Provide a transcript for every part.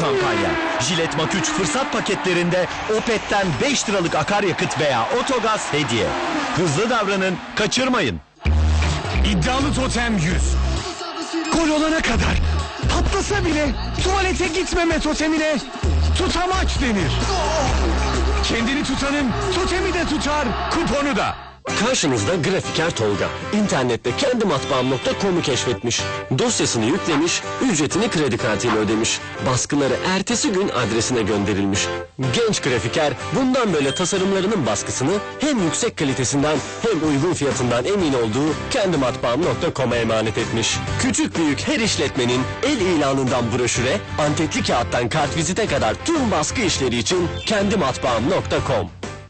kampanya. Jilet Mach 3 fırsat paketlerinde Opet'ten 5 liralık akaryakıt veya otogaz hediye. Hızlı davranın, kaçırmayın. İddialı totem 100. Gol olana kadar patlasa bile tuvalete gitmeme totemine tutamaç denir. Kendini tutanın totemi de tutar, kuponu da. Karşınızda grafiker Tolga. İnternette kendimatbaam.com'u keşfetmiş. Dosyasını yüklemiş, ücretini kredi kartıyla ödemiş. Baskıları ertesi gün adresine gönderilmiş. Genç grafiker bundan böyle tasarımlarının baskısını hem yüksek kalitesinden hem uygun fiyatından emin olduğu kendimatbaam.com'a emanet etmiş. Küçük büyük her işletmenin el ilanından broşüre, antetli kağıttan kartvizite kadar tüm baskı işleri için kendimatbaam.com.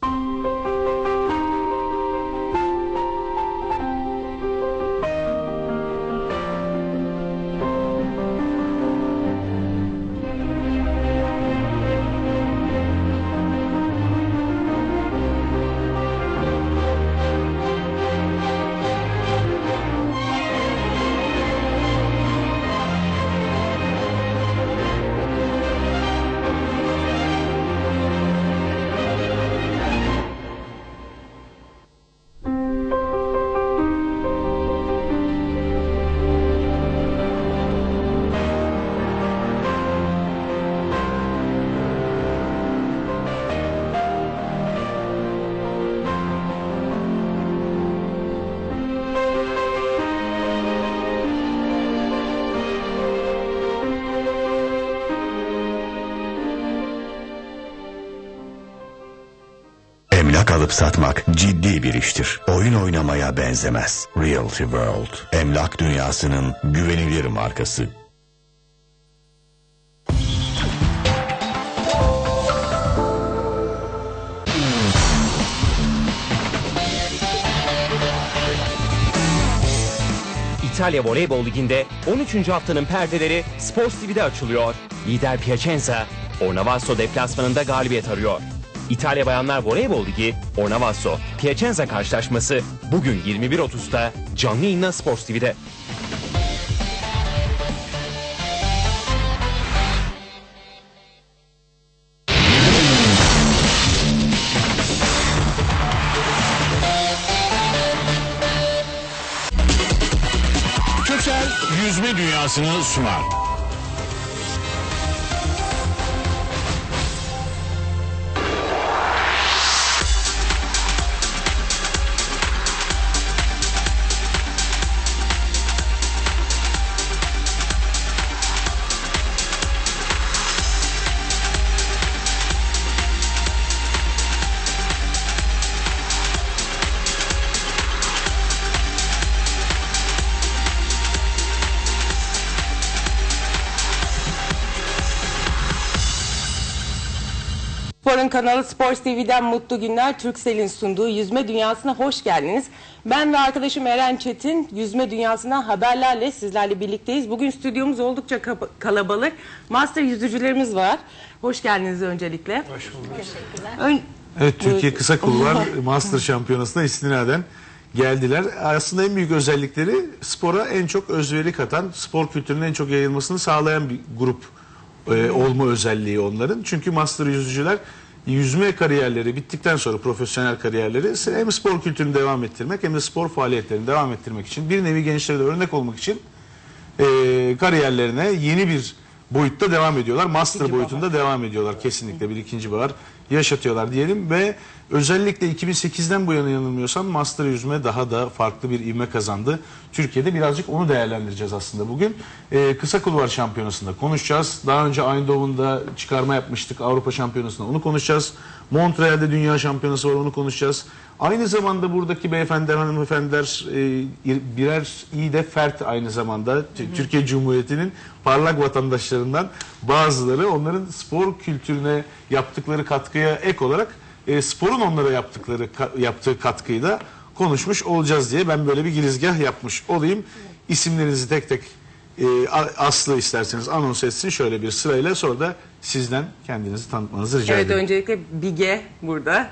Emlak alıp satmak ciddi bir iştir. Oyun oynamaya benzemez. Realty World, emlak dünyasının güvenilir markası. İtalya Voleybol Ligi'nde 13. haftanın perdeleri Sports TV'de açılıyor. Lider Piacenza, Ornavasso deplasmanında galibiyet arıyor. İtalya Bayanlar Voleybol Ligi, Ornavasso, Piacenza karşılaşması bugün 21.30'da canlı yayınla Sports TV'de. Köksal yüzme dünyasını sunar. Spor'un kanalı Sports TV'den mutlu günler. Turkcell'in sunduğu Yüzme Dünyası'na hoş geldiniz. Ben ve arkadaşım Eren Çetin Yüzme Dünyası'ndan haberlerle sizlerle birlikteyiz. Bugün stüdyomuz oldukça kalabalık. Master yüzücülerimiz var. Hoş geldiniz öncelikle. Hoş bulduk. Evet, Türkiye Kısa Kulvar Master Şampiyonası'na istinaden geldiler. Aslında en büyük özellikleri spora en çok özveri katan, spor kültürünün en çok yayılmasını sağlayan bir grup olma özelliği onların. Çünkü master yüzücüler yüzme kariyerleri bittikten sonra profesyonel kariyerleri hem spor kültürünü devam ettirmek hem de spor faaliyetlerini devam ettirmek için bir nevi gençlere de örnek olmak için kariyerlerine yeni bir boyutta devam ediyorlar. Master boyutunda devam ediyorlar. Kesinlikle bir ikinci bahar yaşatıyorlar diyelim ve özellikle 2008'den bu yana yanılmıyorsam master yüzme daha da farklı bir ivme kazandı. Türkiye'de birazcık onu değerlendireceğiz aslında bugün. Kısa kulvar şampiyonasında konuşacağız. Daha önce Eindhoven'da çıkarma yapmıştık Avrupa şampiyonasında, onu konuşacağız. Montreal'de dünya şampiyonası var, onu konuşacağız. Aynı zamanda buradaki beyefendiler, hanımefendiler birer iyi de fert aynı zamanda. Türkiye Cumhuriyeti'nin parlak vatandaşlarından bazıları, onların spor kültürüne yaptıkları katkıya ek olarak sporun onlara yaptığı katkıyı da konuşmuş olacağız diye ben böyle bir girizgah yapmış olayım. İsimlerinizi tek tek Aslı isterseniz anons etsin şöyle bir sırayla, sonra da sizden kendinizi tanıtmanızı rica edeyim. Evet, öncelikle Bige burada.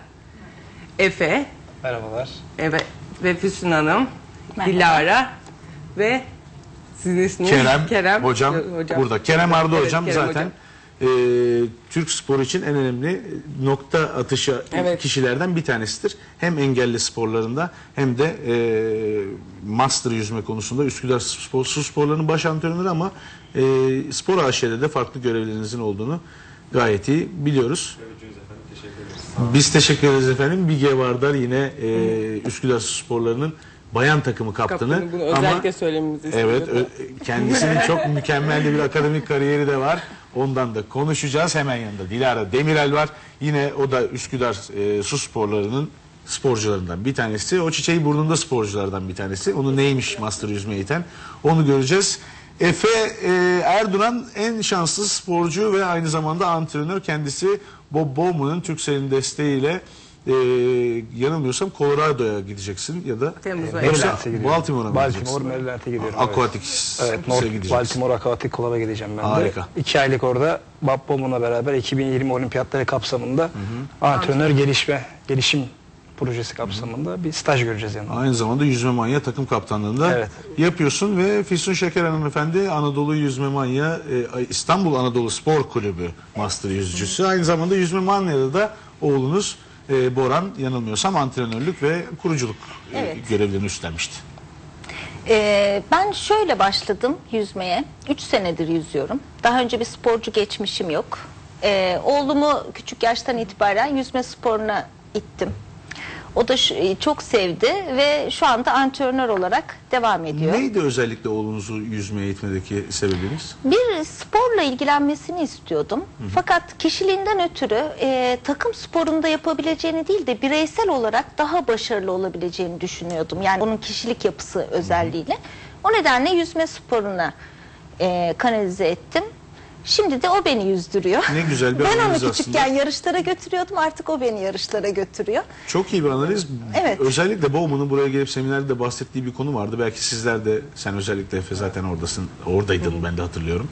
Efe. Merhabalar. Evet. Ve Füsun Hanım. Merhaba. Dilara. Ve sizin isminiz? Kerem hocam burada. Kerem Arda hocam, Kerem zaten Türk sporu için en önemli nokta atışı Evet. kişilerden bir tanesidir. Hem engelli sporlarında hem de master yüzme konusunda Üsküdar Su Sporları'nın baş antrenörü ama spor AŞ'de de farklı görevlerinizin olduğunu gayet iyi biliyoruz. Biz teşekkür ederiz efendim. Bige Vardar yine Üsküdar Su Sporları'nın bayan takımı kaptanı. Bunu özellikle söylememizi evet, istiyordu. kendisinin çok mükemmel bir akademik kariyeri de var. Ondan da konuşacağız. Hemen yanında Dilara Demirel var. Yine o da Üsküdar Su Sporları'nın sporcularından bir tanesi. O çiçeği burnunda sporculardan bir tanesi. Onu neymiş master yüzme eğiten onu göreceğiz. Efe Erduran en şanslı sporcu ve aynı zamanda antrenör. Kendisi Bob Bowman'ın Turkcell'in desteğiyle yanılmıyorsam Colorado'ya gideceksin ya da Temmuz ayı. yoksa Maryland'e gidiyorum. Baltimore'a mı Baltimore, gideceksin? Maryland'e gidiyorum. Aquatics'e Evet, North gideceksin. Baltimore Aquatic Club'a gideceğim ben Harika. de. 2 aylık orada Bob Bowman'la beraber 2020 olimpiyatları kapsamında antrenör gelişim projesi kapsamında bir staj göreceğiz yani. Aynı zamanda Yüzme Manya takım kaptanlığında Evet. yapıyorsun ve Füsun Şeker hanımefendi Anadolu Yüzme Manya İstanbul Anadolu Spor Kulübü master yüzücüsü. Aynı zamanda Yüzme Manya'da da oğlunuz Boran yanılmıyorsam antrenörlük ve kuruculuk Evet. görevlerini üstlenmişti. Ben şöyle başladım yüzmeye. 3 senedir yüzüyorum. Daha önce bir sporcu geçmişim yok. Oğlumu küçük yaştan itibaren yüzme sporuna ittim. O da çok sevdi ve şu anda antrenör olarak devam ediyor. Neydi özellikle oğlunuzu yüzmeye eğitmedeki sebebiniz? Bir sporla ilgilenmesini istiyordum. Fakat kişiliğinden ötürü takım sporunda yapabileceğini değil de bireysel olarak daha başarılı olabileceğini düşünüyordum. Yani onun kişilik yapısı özelliğiyle. O nedenle yüzme sporuna kanalize ettim. Şimdi de o beni yüzdürüyor. Ne güzel bir ben onu analiz küçükken aslında. yarışlara götürüyordum. Artık o beni yarışlara götürüyor. Çok iyi bir analiz. Evet. Özellikle Bowman'ın buraya gelip seminerde de bahsettiği bir konu vardı. Belki sizler de, sen özellikle Efe zaten oradaydın ben de hatırlıyorum.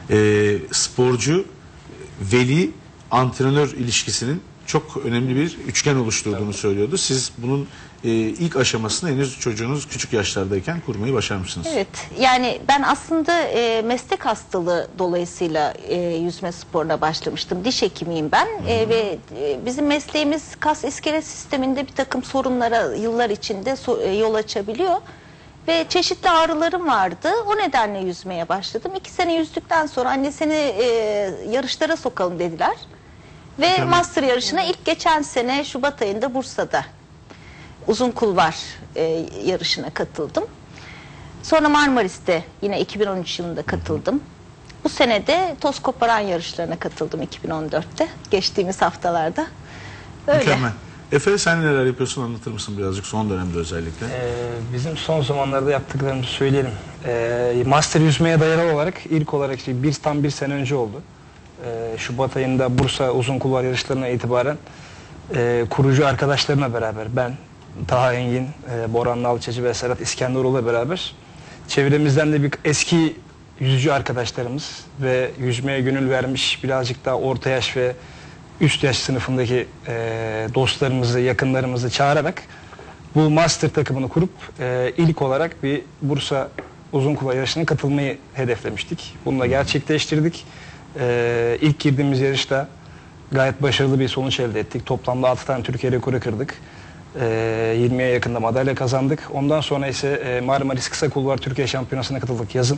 Sporcu, veli, antrenör ilişkisinin çok önemli bir üçgen oluşturduğunu söylüyordu. Siz bunun ilk aşamasını henüz çocuğunuz küçük yaşlardayken kurmayı başarmışsınız. Evet, yani ben aslında meslek hastalığı dolayısıyla yüzme sporuna başlamıştım. Diş hekimiyim ben ve bizim mesleğimiz kas iskelet sisteminde bir takım sorunlara yıllar içinde yol açabiliyor. Ve çeşitli ağrılarım vardı. O nedenle yüzmeye başladım. 2 sene yüzdükten sonra anne seni yarışlara sokalım dediler. Ve master yarışına ilk geçen sene Şubat ayında Bursa'da uzun kulvar yarışına katıldım. Sonra Marmaris'te yine 2013 yılında katıldım. Bu sene de toz koparan yarışlarına katıldım 2014'te. Geçtiğimiz haftalarda. Öyle. Mükemmel. Efe sen neler yapıyorsun, anlatır mısın birazcık son dönemde özellikle? Bizim son zamanlarda yaptıklarımızı söyleyelim. Master yüzmeye dayalı olarak ilk olarak tam bir sene önce oldu. Şubat ayında Bursa uzun kulvar yarışlarına itibaren kurucu arkadaşlarımla beraber ben, Taha Engin, Boran Nalçacı ve Serhat İskenderoğlu'yla beraber çevremizden de bir eski yüzücü arkadaşlarımız ve yüzmeye gönül vermiş birazcık daha orta yaş ve üst yaş sınıfındaki dostlarımızı, yakınlarımızı çağırarak bu master takımını kurup ilk olarak bir Bursa uzun kulvar yarışına katılmayı hedeflemiştik. Bunu da gerçekleştirdik. İlk girdiğimiz yarışta gayet başarılı bir sonuç elde ettik. Toplamda 6 tane Türkiye rekoru kırdık. 20'ye yakında madalya kazandık. Ondan sonra ise Marmaris Kısa Kulvar Türkiye Şampiyonası'na katıldık yazın.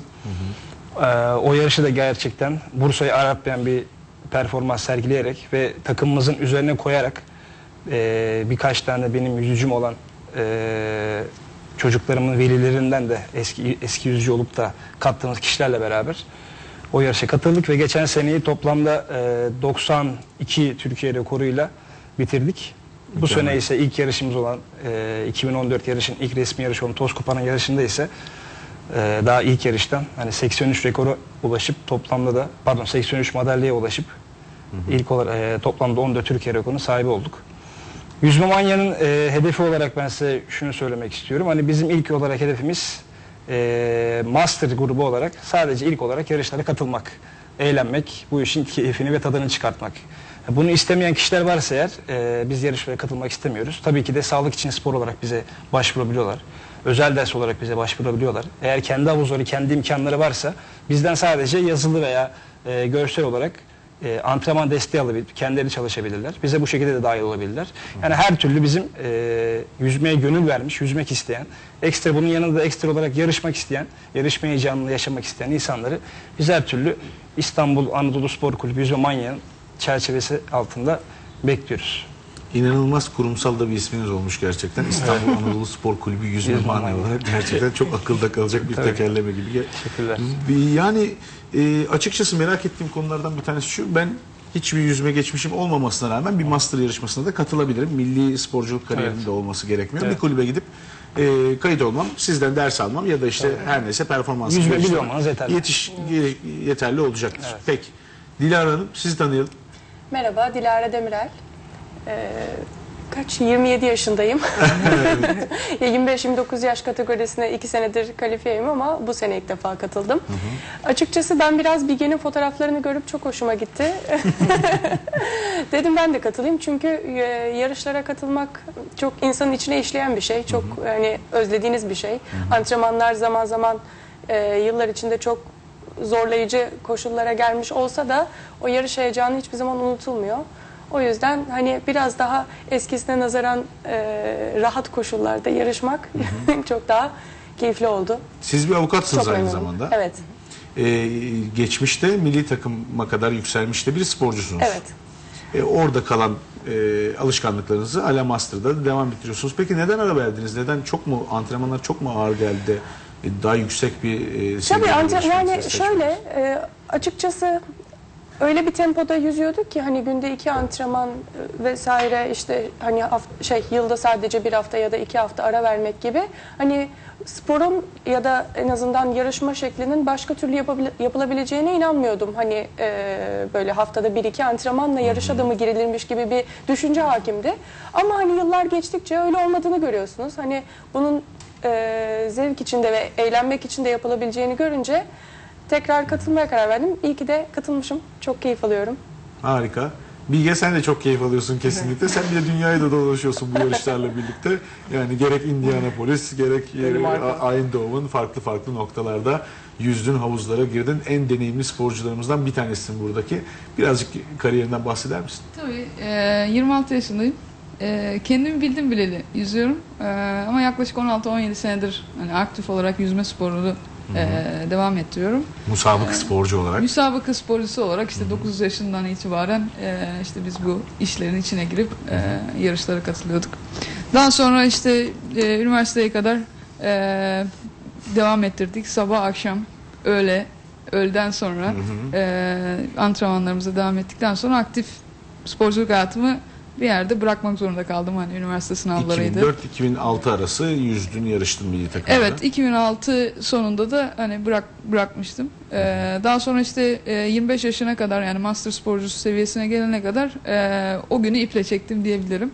O yarışı da gerçekten Bursa'yı aratmayan bir performans sergileyerek ve takımımızın üzerine koyarak birkaç tane benim yüzücüm olan çocuklarımın velilerinden de eski yüzücü olup da kattığımız kişilerle beraber o yarışa katıldık ve geçen seneyi toplamda 92 Türkiye rekoruyla bitirdik. Bu sene ise ilk yarışımız olan 2014 yarışın ilk resmi yarışı olan Toz Koparan yarışında ise daha ilk yarıştan hani 83 rekoru ulaşıp toplamda da 83 madalyaya ulaşıp ilk olarak toplamda 14 Türkiye rekorunun sahibi olduk. Yüzme Manya'nın hedefi olarak ben size şunu söylemek istiyorum. Hani bizim ilk olarak hedefimiz master grubu olarak sadece ilk olarak yarışlara katılmak, eğlenmek, bu işin keyfini ve tadını çıkartmak. Bunu istemeyen kişiler varsa eğer biz yarışlara katılmak istemiyoruz. Tabii ki de sağlık için spor olarak bize başvurabiliyorlar. Özel ders olarak bize başvurabiliyorlar. Eğer kendi havuzları, kendi imkanları varsa bizden sadece yazılı veya görsel olarak antrenman desteği alabilir, kendileri çalışabilirler. Bize bu şekilde de dahil olabilirler. Yani her türlü bizim yüzmeye gönül vermiş, yüzmek isteyen, ekstra bunun yanında da ekstra olarak yarışmak isteyen, yarışma heyecanını yaşamak isteyen insanları biz her türlü İstanbul Anadolu Spor Kulübü Yüzme Manya'nın çerçevesi altında bekliyoruz. İnanılmaz kurumsal da bir isminiz olmuş gerçekten. İstanbul Anadolu Spor Kulübü Yüzme Manya olarak gerçekten çok akılda kalacak bir tekerleme gibi. Teşekkürler. Yani açıkçası merak ettiğim konulardan bir tanesi şu. Ben hiçbir yüzme geçmişim olmamasına rağmen bir master yarışmasına da katılabilirim. Milli sporculuk kariyerinde olması gerekmiyor. Bir kulübe gidip kayıt olmam, sizden ders almam ya da işte her neyse performans Yüzme biliyor olmanız yeterli. yeterli olacaktır. Peki. Dilara Hanım, sizi tanıyalım. Merhaba, Dilara Demirel. 27 yaşındayım. 25-29 yaş kategorisine 2 senedir kalifiyeyim ama bu sene ilk defa katıldım. Açıkçası ben biraz Bilge'nin fotoğraflarını görüp çok hoşuma gitti. Dedim ben de katılayım çünkü yarışlara katılmak çok insanın içine işleyen bir şey. Çok hani özlediğiniz bir şey. Antrenmanlar zaman zaman yıllar içinde çok zorlayıcı koşullara gelmiş olsa da o yarış heyecanı hiçbir zaman unutulmuyor. O yüzden hani biraz daha eskisine nazaran rahat koşullarda yarışmak çok daha keyifli oldu. Siz bir avukatsınız Çok aynı memnunum. zamanda. Evet. Geçmişte milli takıma kadar yükselmiş de bir sporcusunuz. Evet. Orada kalan alışkanlıklarınızı hala master'da devam ettiriyorsunuz. Peki neden ara verdiniz? Neden antrenmanlar çok mu ağır geldi? Daha yüksek bir Tabii yani seçmek? şöyle açıkçası öyle bir tempoda yüzüyorduk ki hani günde 2 antrenman vesaire işte hani yılda sadece 1 hafta ya da 2 hafta ara vermek gibi hani sporun ya da en azından yarışma şeklinin başka türlü yapılabileceğine inanmıyordum. Hani böyle haftada 1-2 antrenmanla yarışa da mı girilirmiş gibi bir düşünce hakimdi. Ama hani yıllar geçtikçe öyle olmadığını görüyorsunuz. Hani bunun zevk içinde ve eğlenmek için de yapılabileceğini görünce tekrar katılmaya karar verdim. İyi ki de katılmışım. Çok keyif alıyorum. Harika. Bilge, sen de çok keyif alıyorsun kesinlikle. Sen bir de dünyayı da dolaşıyorsun bu yarışlarla birlikte. Yani gerek Indianapolis, gerek Eindhoven farklı noktalarda yüzdün, havuzlara girdin. En deneyimli sporcularımızdan bir tanesisin buradaki. Birazcık kariyerinden bahseder misin? Tabii. 26 yaşındayım. Kendimi bildim bileli yüzüyorum. Ama yaklaşık 16-17 senedir hani aktif olarak yüzme sporunu devam ettiriyorum. Musabık sporcu olarak. Müsabaka sporcusu olarak işte 9 yaşından itibaren işte biz bu işlerin içine girip yarışlara katılıyorduk. Daha sonra işte üniversiteye kadar devam ettirdik. Sabah, akşam, öğleden sonra antrenmanlarımıza devam ettikten sonra aktif sporculuk hayatımı bir yerde bırakmak zorunda kaldım. Hani üniversite sınavlarıydı. 2004-2006 arası yüzdün, yarıştın milli takımda. Evet, 2006 sonunda da hani bırakmıştım. Daha sonra işte 25 yaşına kadar yani master sporcusu seviyesine gelene kadar o günü iple çektim diyebilirim.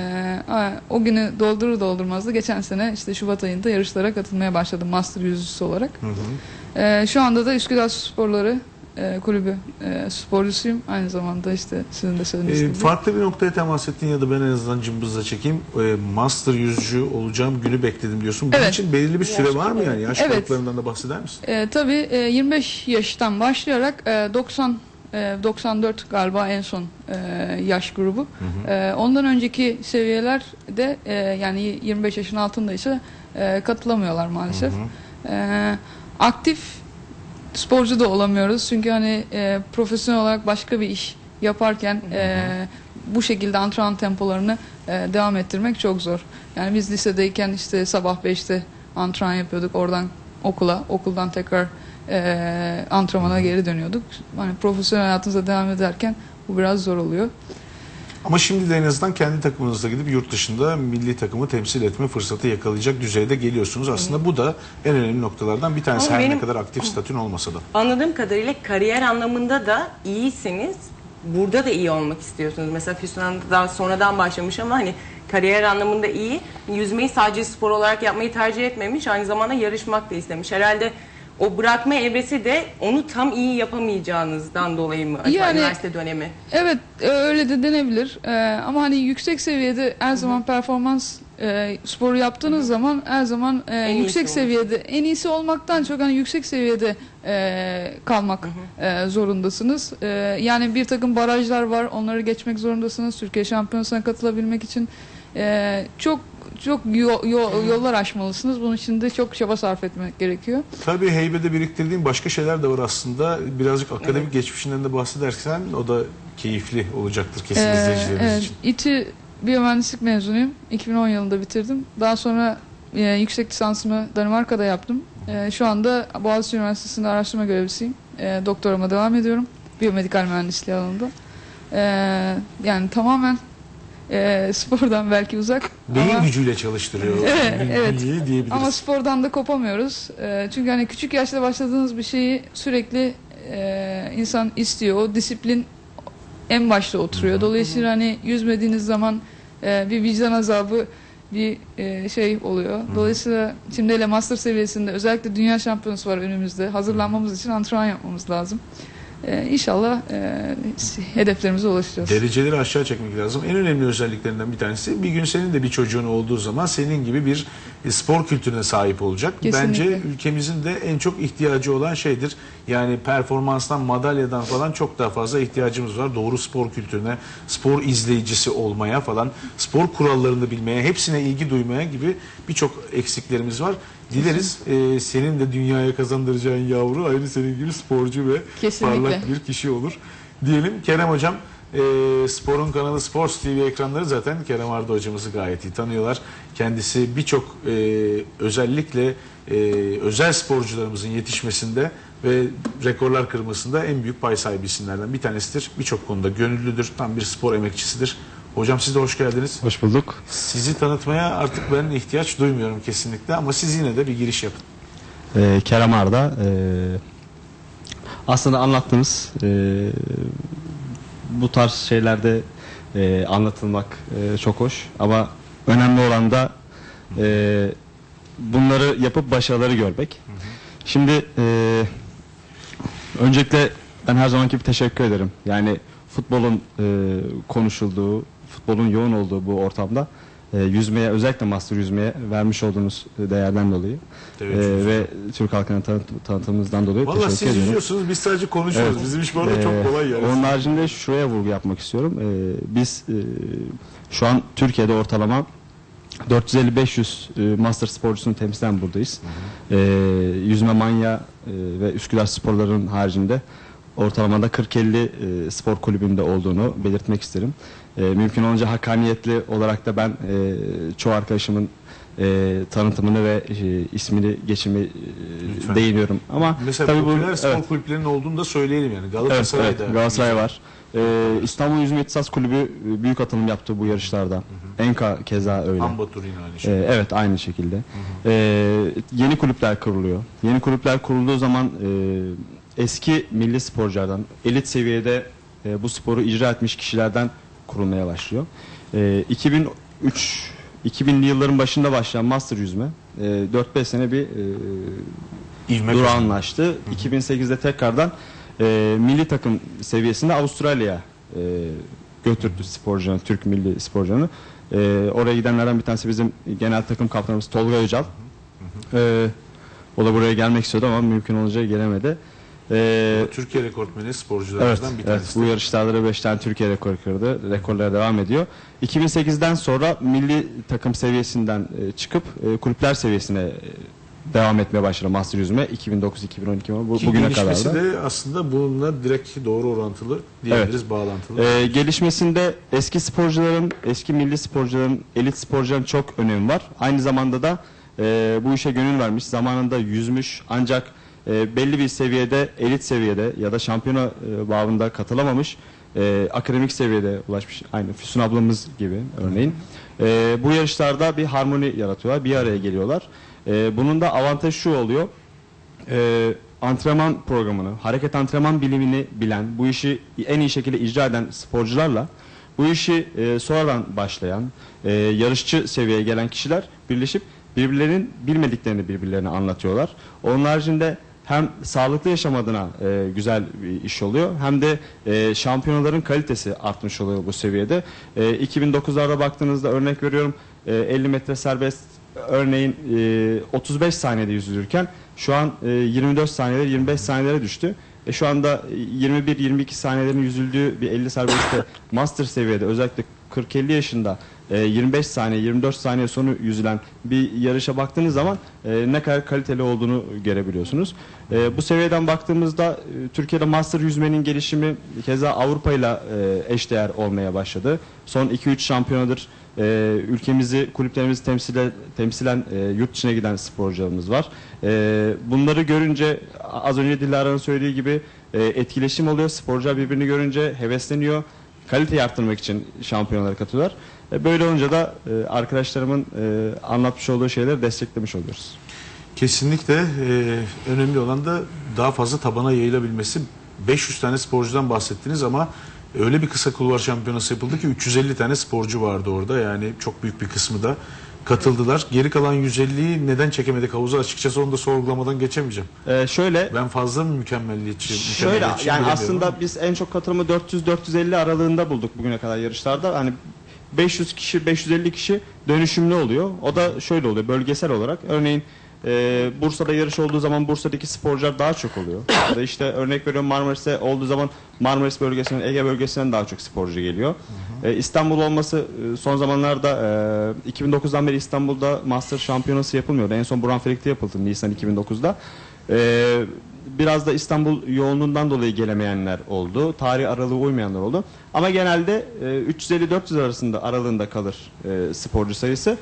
O günü doldurmaz da geçen sene işte Şubat ayında yarışlara katılmaya başladım master yüzücüsü olarak. Şu anda da Üsküdar Sporları kulübü sporcusuyum. Aynı zamanda işte sizin de söylediğiniz gibi. Farklı bir noktaya temas ettin ya da ben en azından cımbızla çekeyim. Master yüzücü olacağım günü bekledim diyorsun. Bunun için belirli bir süre var mı yani? Yaş farklarından da bahseder misin? Tabii 25 yaştan başlayarak 94 galiba en son yaş grubu. Ondan önceki seviyelerde yani 25 yaşın altındaysa katılamıyorlar maalesef. Aktif sporcu da olamıyoruz çünkü hani profesyonel olarak başka bir iş yaparken bu şekilde antrenman tempolarını devam ettirmek çok zor. Yani biz lisedeyken işte sabah 5'te antrenman yapıyorduk, oradan okuldan tekrar antrenmana geri dönüyorduk. Hani profesyonel hayatınıza devam ederken bu biraz zor oluyor. Ama şimdi de en azından kendi takımınızda gidip yurt dışında milli takımı temsil etme fırsatı yakalayacak düzeyde geliyorsunuz. Aslında bu da en önemli noktalardan bir tanesi. Her ne kadar aktif statün olmasa da. Anladığım kadarıyla kariyer anlamında da iyisiniz. Burada da iyi olmak istiyorsunuz. Mesela Füsun Hanım daha sonradan başlamış ama hani kariyer anlamında iyi. Yüzmeyi sadece spor olarak yapmayı tercih etmemiş. Aynı zamanda yarışmak da istemiş. Herhalde o bırakma evresi de onu tam iyi yapamayacağınızdan dolayı mı acaba yani, üniversite dönemi? Evet, öyle de denebilir. Ama hani yüksek seviyede her zaman performans sporu yaptığınız zaman her zaman yüksek seviyede en iyisi olmaktan çok hani yüksek seviyede kalmak zorundasınız. Yani bir takım barajlar var, onları geçmek zorundasınız. Türkiye Şampiyonası'na katılabilmek için çok yollar aşmalısınız. Bunun için de çok çaba sarf etmek gerekiyor. Tabii heybede biriktirdiğin başka şeyler de var aslında. Birazcık akademik geçmişinden de bahsedersen o da keyifli olacaktır kesin izleyicilerimiz için. İTÜ biyomühendislik mezunuyum. 2010 yılında bitirdim. Daha sonra yüksek lisansımı Danimarka'da yaptım. Şu anda Boğaziçi Üniversitesi'nde araştırma görevlisiyim. Doktorama devam ediyorum. Biyomedikal mühendisliği alanında. Yani tamamen spordan belki uzak. Beyin gücüyle çalıştırıyor. Evet. Diyebiliriz. Ama spordan da kopamıyoruz. Çünkü hani küçük yaşta başladığınız bir şeyi sürekli insan istiyor. O disiplin en başta oturuyor. Dolayısıyla hani yüzmediğiniz zaman bir vicdan azabı, bir şey oluyor. Dolayısıyla şimdi hele master seviyesinde özellikle dünya şampiyonası var önümüzde. Hazırlanmamız için antrenman yapmamız lazım. İnşallah hedeflerimize ulaşacağız. Dereceleri aşağı çekmek lazım. En önemli özelliklerinden bir tanesi, bir gün senin de bir çocuğun olduğu zaman senin gibi bir spor kültürüne sahip olacak. Kesinlikle. Bence ülkemizin de en çok ihtiyacı olan şeydir. Yani performanstan, madalyadan falan çok daha fazla ihtiyacımız var. Doğru spor kültürüne, spor izleyicisi olmaya falan, spor kurallarını bilmeye, hepsine ilgi duymaya gibi birçok eksiklerimiz var. Dileriz senin de dünyaya kazandıracağın yavru aynı senin gibi sporcu ve Kesinlikle. parlak bir kişi olur diyelim. Kerem Hocam, Spor'un kanalı Sports TV ekranları zaten Kerem Arda hocamızı gayet iyi tanıyorlar. Kendisi birçok özellikle özel sporcularımızın yetişmesinde ve rekorlar kırmasında en büyük pay sahibi isimlerden bir tanesidir. Birçok konuda gönüllüdür, tam bir spor emekçisidir. Hocam siz de hoş geldiniz. Hoş bulduk. Sizi tanıtmaya artık ben ihtiyaç duymuyorum kesinlikle ama siz yine de bir giriş yapın. Kerem Arda. Aslında anlattığımız bu tarz şeylerde anlatılmak çok hoş. Ama önemli olan da bunları yapıp başarıları görmek. Şimdi öncelikle ben her zamanki gibi teşekkür ederim. Yani futbolun konuşulduğu, futbolun yoğun olduğu bu ortamda yüzmeye, özellikle master yüzmeye vermiş olduğunuz değerden dolayı ve Türk halkına tanıtımımızdan dolayı vallahi teşekkür ediyorum. siz yüzüyorsunuz, biz sadece konuşuyoruz. Evet. Bizim iş bu arada çok kolay yani. Onun haricinde şuraya vurgu yapmak istiyorum. Biz şu an Türkiye'de ortalama 450-500 master sporcusunu temsilen buradayız. Yüzme manya ve Üsküdar sporlarının haricinde ortalamada 40-50 spor kulübünde olduğunu belirtmek isterim. Mümkün olunca hakkaniyetli olarak da ben çoğu arkadaşımın tanıtımını ve ismini geçimi değiniyorum. Ama mesela tabii popüler spor kulüplerinin olduğunu da söyleyelim yani. Galatasaray'da. Evet, Galatasaray var. İstanbul Yüzme İhtisas Kulübü büyük atılım yaptı bu yarışlarda. Enka keza öyle. Ambatur yine aynı şekilde. Evet, aynı şekilde. Yeni kulüpler kuruluyor. Yeni kulüpler kurulduğu zaman eski milli sporculardan, elit seviyede bu sporu icra etmiş kişilerden kurulmaya başlıyor. 2000'li yılların başında başlayan master yüzme 4-5 sene bir durağanlaştı. 2008'de tekrardan milli takım seviyesinde Avustralya'ya götürdü sporcularını, Türk milli sporcularını. Oraya gidenlerden bir tanesi bizim genel takım kaptanımız Tolga Öcal. O da buraya gelmek istiyordu ama mümkün olunca gelemedi. Türkiye rekortmeni sporcularımızdan bir tanesi. Evet, bu yarışlarda da 5 tane Türkiye rekoru kırdı. Rekorlara devam ediyor. 2008'den sonra milli takım seviyesinden çıkıp kulüpler seviyesine devam etmeye başladı master yüzme 2009-2012 bugüne kadar da. De aslında bununla direkt doğru orantılı diyebiliriz, evet. Bağlantılı. Gelişmesinde eski sporcuların, eski milli sporcuların, elit sporcuların çok önemi var. Aynı zamanda da bu işe gönül vermiş, zamanında yüzmüş ancak belli bir seviyede, elit seviyede ya da şampiyona bağında katılamamış, akademik seviyede ulaşmış, aynı Füsun ablamız gibi örneğin. Bu yarışlarda bir harmoni yaratıyorlar, bir araya geliyorlar. Bunun da avantajı şu oluyor, antrenman programını, hareket antrenman bilimini bilen, bu işi en iyi şekilde icra eden sporcularla bu işi sonradan başlayan, yarışçı seviyeye gelen kişiler birleşip birbirlerinin bilmediklerini birbirlerine anlatıyorlar. Onun haricinde hem sağlıklı yaşam adına güzel bir iş oluyor, hem de şampiyonaların kalitesi artmış oluyor bu seviyede. 2009'larda baktığınızda örnek veriyorum 50 metre serbest örneğin 35 saniyede yüzülürken Şu an 24 saniyeler 25 saniyelere düştü. Şu anda 21-22 saniyelerin yüzüldüğü bir 50 serbestte master seviyede özellikle 40-50 yaşında 25 saniye 24 saniye sonu yüzülen bir yarışa baktığınız zaman ne kadar kaliteli olduğunu görebiliyorsunuz. Bu seviyeden baktığımızda Türkiye'de master yüzmenin gelişimi keza Avrupa ile eşdeğer olmaya başladı. Son 2-3 şampiyonadır ülkemizi, kulüplerimizi temsilen yurt dışına giden sporcularımız var. Bunları görünce az önce Dilara'nın söylediği gibi etkileşim oluyor. Sporcular birbirini görünce hevesleniyor. Kaliteyi arttırmak için şampiyonlara katılıyorlar. Böyle olunca da arkadaşlarımın anlatmış olduğu şeyleri desteklemiş oluyoruz. Kesinlikle önemli olan da daha fazla tabana yayılabilmesi. 500 tane sporcudan bahsettiniz ama öyle bir kısa kulvar şampiyonası yapıldı ki 350 tane sporcu vardı orada. Yani çok büyük bir kısmı da katıldılar. Geri kalan 150'yi neden çekemedik havuza, açıkçası onu da sorgulamadan geçemeyeceğim. Ben fazla mı mükemmelliyetçiyim? Şöyle yani aslında biz en çok katılımı 400-450 aralığında bulduk bugüne kadar yarışlarda. Hani 500 kişi, 550 kişi dönüşümlü oluyor. O da şöyle oluyor bölgesel olarak. Örneğin Bursa'da yarış olduğu zaman Bursa'daki sporcular daha çok oluyor. Ya da işte örnek veriyorum Marmaris'te olduğu zaman Marmaris bölgesinden, Ege bölgesinden daha çok sporcu geliyor. İstanbul olması son zamanlarda 2009'dan beri İstanbul'da Master şampiyonası yapılmıyordu. En son Braunfweig'te yapıldı Nisan 2009'da. Biraz da İstanbul yoğunluğundan dolayı gelemeyenler oldu. Tarih aralığı uymayanlar oldu. Ama genelde 350-400 aralığında kalır sporcu sayısı.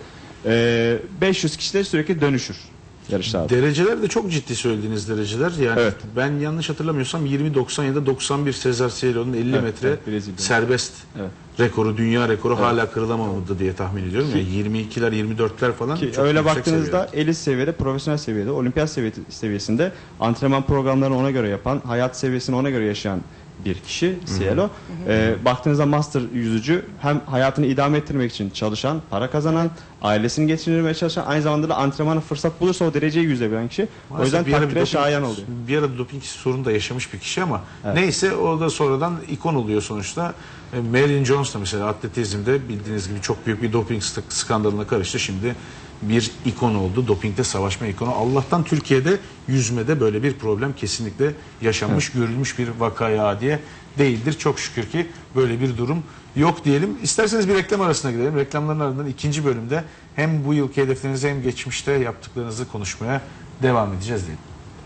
500 kişi de sürekli dönüşür yarışlarda. Dereceler de çok ciddi söylediğiniz dereceler. Yani evet. Ben yanlış hatırlamıyorsam 20.90 ya da 91 Cesar Cielo'nun 50 metre serbest rekoru, dünya rekoru hala kırılamamadı diye tahmin ediyorum. Yani 22'ler 24'ler falan ki çok öyle yüksek baktığınızda seviyede. elit seviyede, profesyonel seviyede, olimpiyat seviyesinde antrenman programlarını ona göre yapan, hayat seviyesini ona göre yaşayan bir kişi Cielo. Baktığınızda master yüzücü hem hayatını idame ettirmek için çalışan, para kazanan, ailesini geçindirmeye çalışan, aynı zamanda da antrenmanı fırsat bulursa o dereceyi yüzebilen kişi. O yüzden takdire şayan oluyor. Bir ara doping sorunu da yaşamış bir kişi ama neyse o da sonradan ikon oluyor sonuçta. Marilyn Jones da mesela atletizmde bildiğiniz gibi çok büyük bir doping skandalına karıştı. Şimdi bir ikon oldu. Dopingde savaşma ikonu. Allah'tan Türkiye'de yüzmede böyle bir problem kesinlikle yaşanmış, görülmüş bir vakaya diye değildir. Çok şükür ki böyle bir durum yok diyelim. İsterseniz bir reklam arasına gidelim. Reklamların ardından ikinci bölümde hem bu yılki hedeflerinizi hem geçmişte yaptıklarınızı konuşmaya devam edeceğiz diyelim.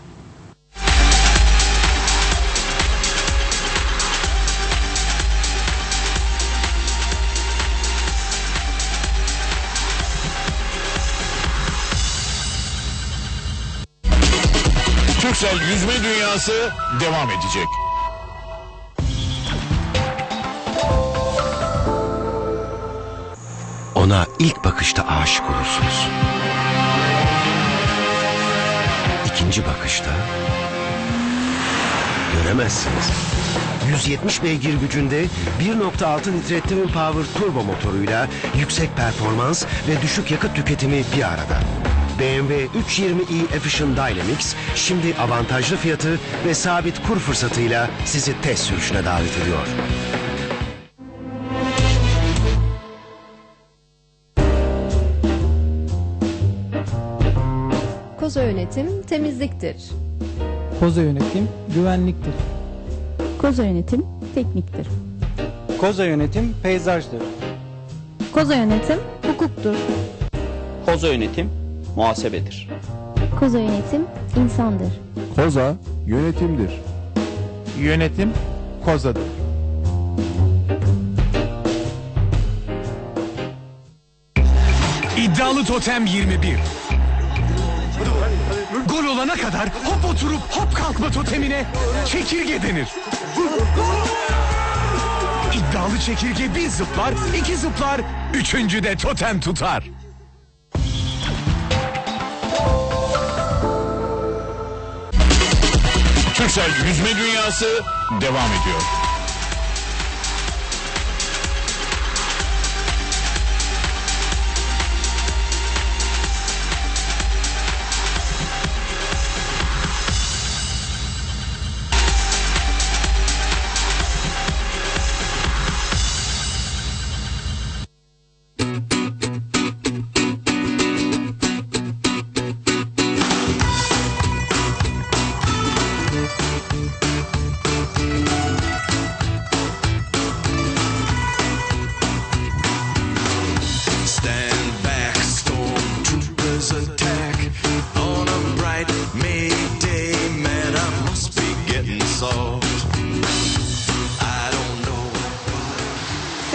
Türksel Yüzme Dünyası devam edecek. Ona ilk bakışta aşık olursunuz. İkinci bakışta göremezsiniz. 170 beygir gücünde 1.6 litre Twin Power turbo motoruyla yüksek performans ve düşük yakıt tüketimi bir arada. BMW 320i Efficient Dynamics şimdi avantajlı fiyatı ve sabit kur fırsatıyla sizi test sürüşüne davet ediyor. Koza Yönetim temizliktir. Koza Yönetim güvenliktir. Koza Yönetim tekniktir. Koza Yönetim peyzajdır. Koza Yönetim hukuktur. Koza Yönetim muhasebedir. Koza Yönetim insandır. Koza yönetimdir. Yönetim Koza'dır. İddialı Totem 21. Gol olana kadar hop oturup hop kalkma totemine çekirge denir. İddialı çekirge bir zıplar, iki zıplar, üçüncü de totem tutar. Türksel Yüzme Dünyası devam ediyor.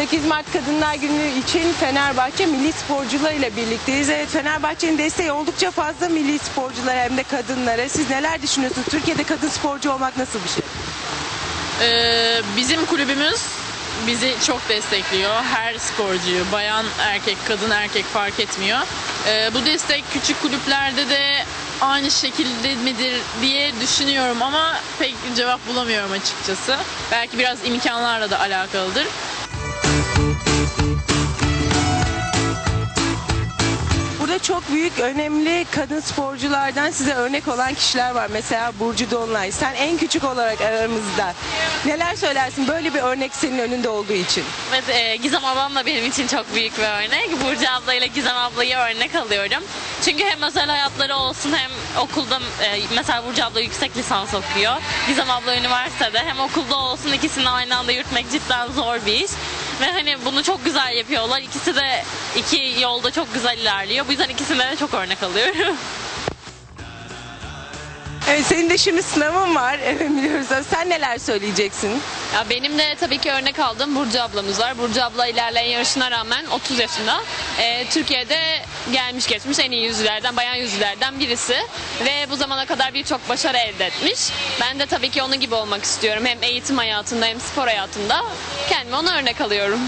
8 Mart Kadınlar Günü için Fenerbahçe milli sporcularıyla birlikteyiz. Evet, Fenerbahçe'nin desteği oldukça fazla milli sporculara hem de kadınlara. Siz neler düşünüyorsunuz? Türkiye'de kadın sporcu olmak nasıl bir şey? Bizim kulübümüz bizi çok destekliyor. Her sporcuyu, bayan, erkek, kadın, erkek fark etmiyor. Bu destek küçük kulüplerde de aynı şekilde midir diye düşünüyorum ama pek cevap bulamıyorum açıkçası. Belki biraz imkanlarla da alakalıdır. Burada çok büyük, önemli kadın sporculardan size örnek olan kişiler var. Mesela Burcu Dolunay. Sen en küçük olarak aramızda. Neler söylersin böyle bir örnek senin önünde olduğu için? Evet, Gizem ablam da benim için çok büyük bir örnek. Burcu ablayla Gizem ablayı örnek alıyorum. Çünkü hem özel hayatları olsun hem okulda mesela Burcu abla yüksek lisans okuyor. Gizem abla üniversitede, hem okulda olsun ikisini aynı anda yürütmek cidden zor bir iş. Ve hani bunu çok güzel yapıyorlar. İkisi de iki yolda çok güzel ilerliyor. Bu yüzden ikisine de çok örnek alıyorum. Evet, senin de şimdi sınavın var. Evet, biliyoruz. Sen neler söyleyeceksin? Ya benim de tabii ki örnek aldığım Burcu ablamız var. Burcu abla ilerleyen yarışına rağmen 30 yaşında. Türkiye'de gelmiş geçmiş en iyi yüzülerden, bayan yüzülerden birisi. Ve bu zamana kadar birçok başarı elde etmiş. Ben de tabii ki onun gibi olmak istiyorum. Hem eğitim hayatında hem spor hayatında. Kendime ona örnek alıyorum.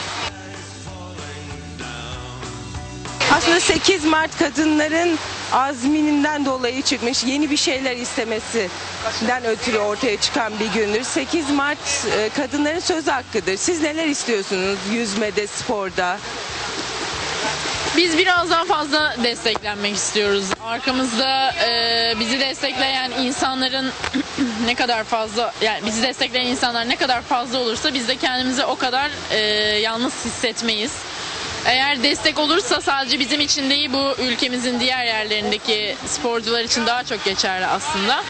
Aslında 8 Mart kadınların azmininden dolayı çıkmış, yeni bir şeyler istemesinden ötürü ortaya çıkan bir gündür. 8 Mart kadınların söz hakkıdır. Siz neler istiyorsunuz yüzmede, sporda? Biz biraz daha fazla desteklenmek istiyoruz. Arkamızda bizi destekleyen insanların ne kadar fazla, yani bizi destekleyen insanlar ne kadar fazla olursa biz de kendimizi o kadar yalnız hissetmeyiz. Eğer destek olursa sadece bizim için değil, bu ülkemizin diğer yerlerindeki sporcular için daha çok geçerli aslında.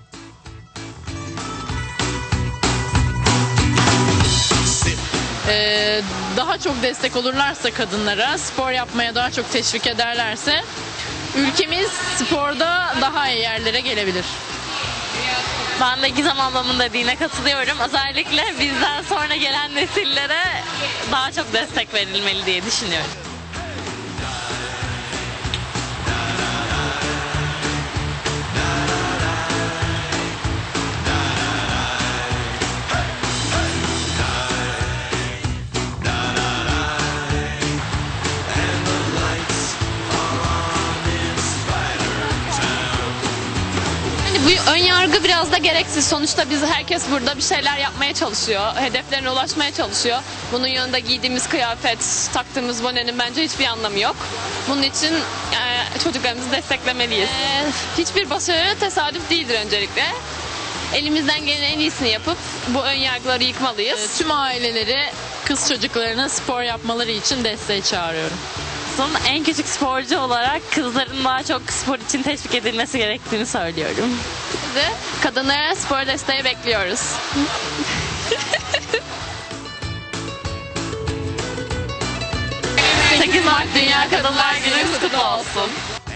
Daha çok destek olurlarsa kadınlara, spor yapmaya daha çok teşvik ederlerse ülkemiz sporda daha iyi yerlere gelebilir. Ben de Gizem ablamın dediğine katılıyorum. Özellikle bizden sonra gelen nesillere daha çok destek verilmeli diye düşünüyorum. Bu ön yargı biraz da gereksiz. Sonuçta herkes burada bir şeyler yapmaya çalışıyor. Hedeflerine ulaşmaya çalışıyor. Bunun yanında giydiğimiz kıyafet, taktığımız bonenin bence hiçbir anlamı yok. Bunun için çocuklarımızı desteklemeliyiz. Hiçbir başarı tesadüf değildir öncelikle. Elimizden gelen en iyisini yapıp bu ön yargıları yıkmalıyız. Tüm aileleri kız çocuklarına spor yapmaları için desteğe çağırıyorum. En küçük sporcu olarak kızların daha çok spor için teşvik edilmesi gerektiğini söylüyorum. Biz de kadınlara spor desteği bekliyoruz. 8 Mart Dünya Kadınlar Günü kutlu olsun.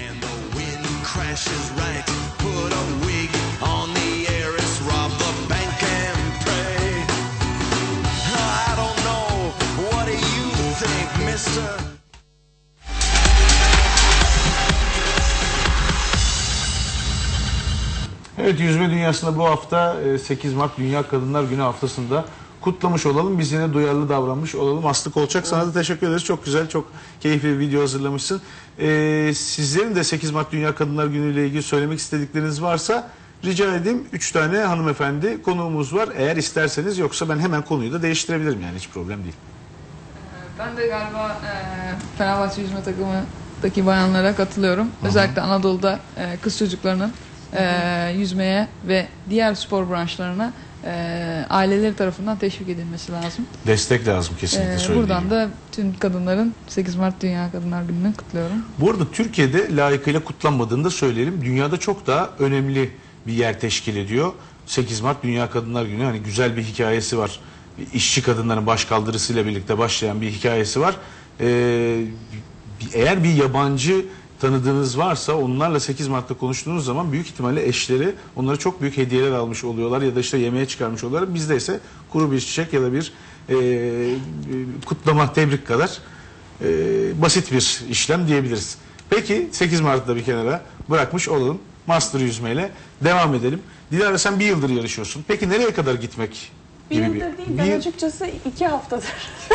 Evet, yüzme dünyasında bu hafta 8 Mart Dünya Kadınlar Günü haftasında kutlamış olalım. Biz yine duyarlı davranmış olalım. Aslı Kolçak, sana da teşekkür ederiz. Çok güzel, çok keyifli bir video hazırlamışsın. Sizlerin de 8 Mart Dünya Kadınlar Günü ile ilgili söylemek istedikleriniz varsa rica edeyim. 3 tane hanımefendi konuğumuz var. Eğer isterseniz, yoksa ben hemen konuyu da değiştirebilirim, yani hiç problem değil. Ben de galiba Fenerbahçe yüzme takımındaki bayanlara katılıyorum. Özellikle Anadolu'da kız çocuklarının yüzmeye ve diğer spor branşlarına aileleri tarafından teşvik edilmesi lazım. Destek lazım kesinlikle. Buradan da tüm kadınların 8 Mart Dünya Kadınlar Günü'nü kutluyorum. Bu arada Türkiye'de layıkıyla kutlanmadığını da söyleyelim. Dünyada çok daha önemli bir yer teşkil ediyor. 8 Mart Dünya Kadınlar Günü, hani güzel bir hikayesi var. İşçi kadınların başkaldırısıyla birlikte başlayan bir hikayesi var. Eğer bir yabancı tanıdığınız varsa onlarla 8 Mart'ta konuştuğunuz zaman büyük ihtimalle eşleri onlara çok büyük hediyeler almış oluyorlar ya da işte yemeğe çıkarmış oluyorlar. Bizde ise kuru bir çiçek ya da bir kutlama, tebrik kadar basit bir işlem diyebiliriz. Peki 8 Mart'ta bir kenara bırakmış olalım. Master yüzmeyle devam edelim. Dilara, sen bir yıldır yarışıyorsun. Peki nereye kadar gitmek? Bir yıldır değil, ben açıkçası 2 haftadır.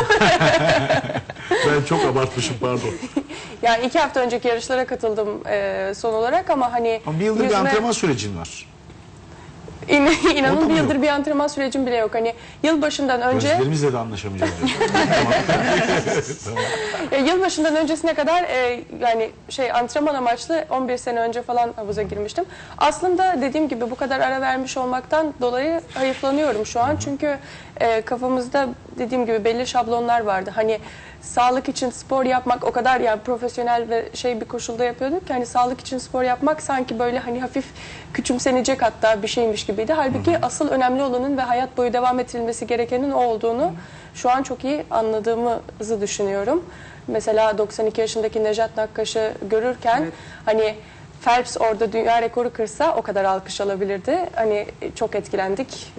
Ben çok abartmışım, pardon. Yani 2 hafta önceki yarışlara katıldım son olarak ama hani... Ama bir yıldır bir antrenman sürecin var. İnanın bir yıldır bir antrenman sürecim bile yok. Hani yılbaşından önce... Gözlerimizle de anlaşamayacağız. Yılbaşından öncesine kadar yani antrenman amaçlı 11 sene önce falan havuza girmiştim. Aslında dediğim gibi bu kadar ara vermiş olmaktan dolayı hayıflanıyorum şu an. Çünkü kafamızda dediğim gibi belli şablonlar vardı. Hani sağlık için spor yapmak o kadar yani profesyonel ve bir koşulda yapıyorduk ki hani sağlık için spor yapmak sanki böyle hani hafif küçümsenecek hatta bir şeymiş gibiydi. Halbuki asıl önemli olanın ve hayat boyu devam ettirilmesi gerekenin o olduğunu şu an çok iyi anladığımızı düşünüyorum. Mesela 92 yaşındaki Nejat Nakkaş'ı görürken hani Phelps orada dünya rekoru kırsa o kadar alkış alabilirdi. Hani çok etkilendik.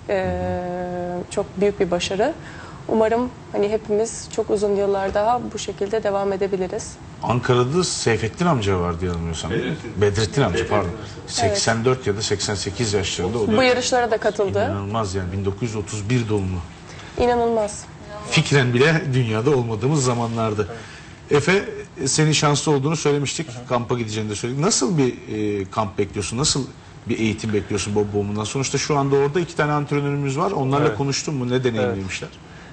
Çok büyük bir başarı. Umarım hani hepimiz çok uzun yıllar daha bu şekilde devam edebiliriz. Ankara'da Seyfettin amca vardı yanılmıyorsam. Bedrettin amca pardon. 84 ya da 88 yaşlarında. O da bu yarışlara da katıldı. İnanılmaz yani 1931 doğumlu. İnanılmaz. Fikren bile dünyada olmadığımız zamanlardı. Efe, senin şanslı olduğunu söylemiştik. Kampa gideceğini de söyledik. Nasıl bir kamp bekliyorsun? Nasıl bir eğitim bekliyorsun Bob Bowman'dan? Sonuçta şu anda orada 2 tane antrenörümüz var. Onlarla konuştun mu? Ne deneyimlemişler?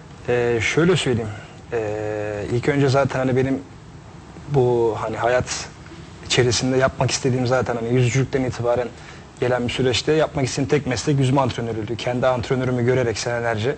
Şöyle söyleyeyim. İlk önce zaten hani benim bu hani hayat içerisinde yapmak istediğim zaten hani yüzücülükten itibaren gelen bir süreçte yapmak istediğim tek meslek yüzme antrenörüydü. Kendi antrenörümü görerek senelerce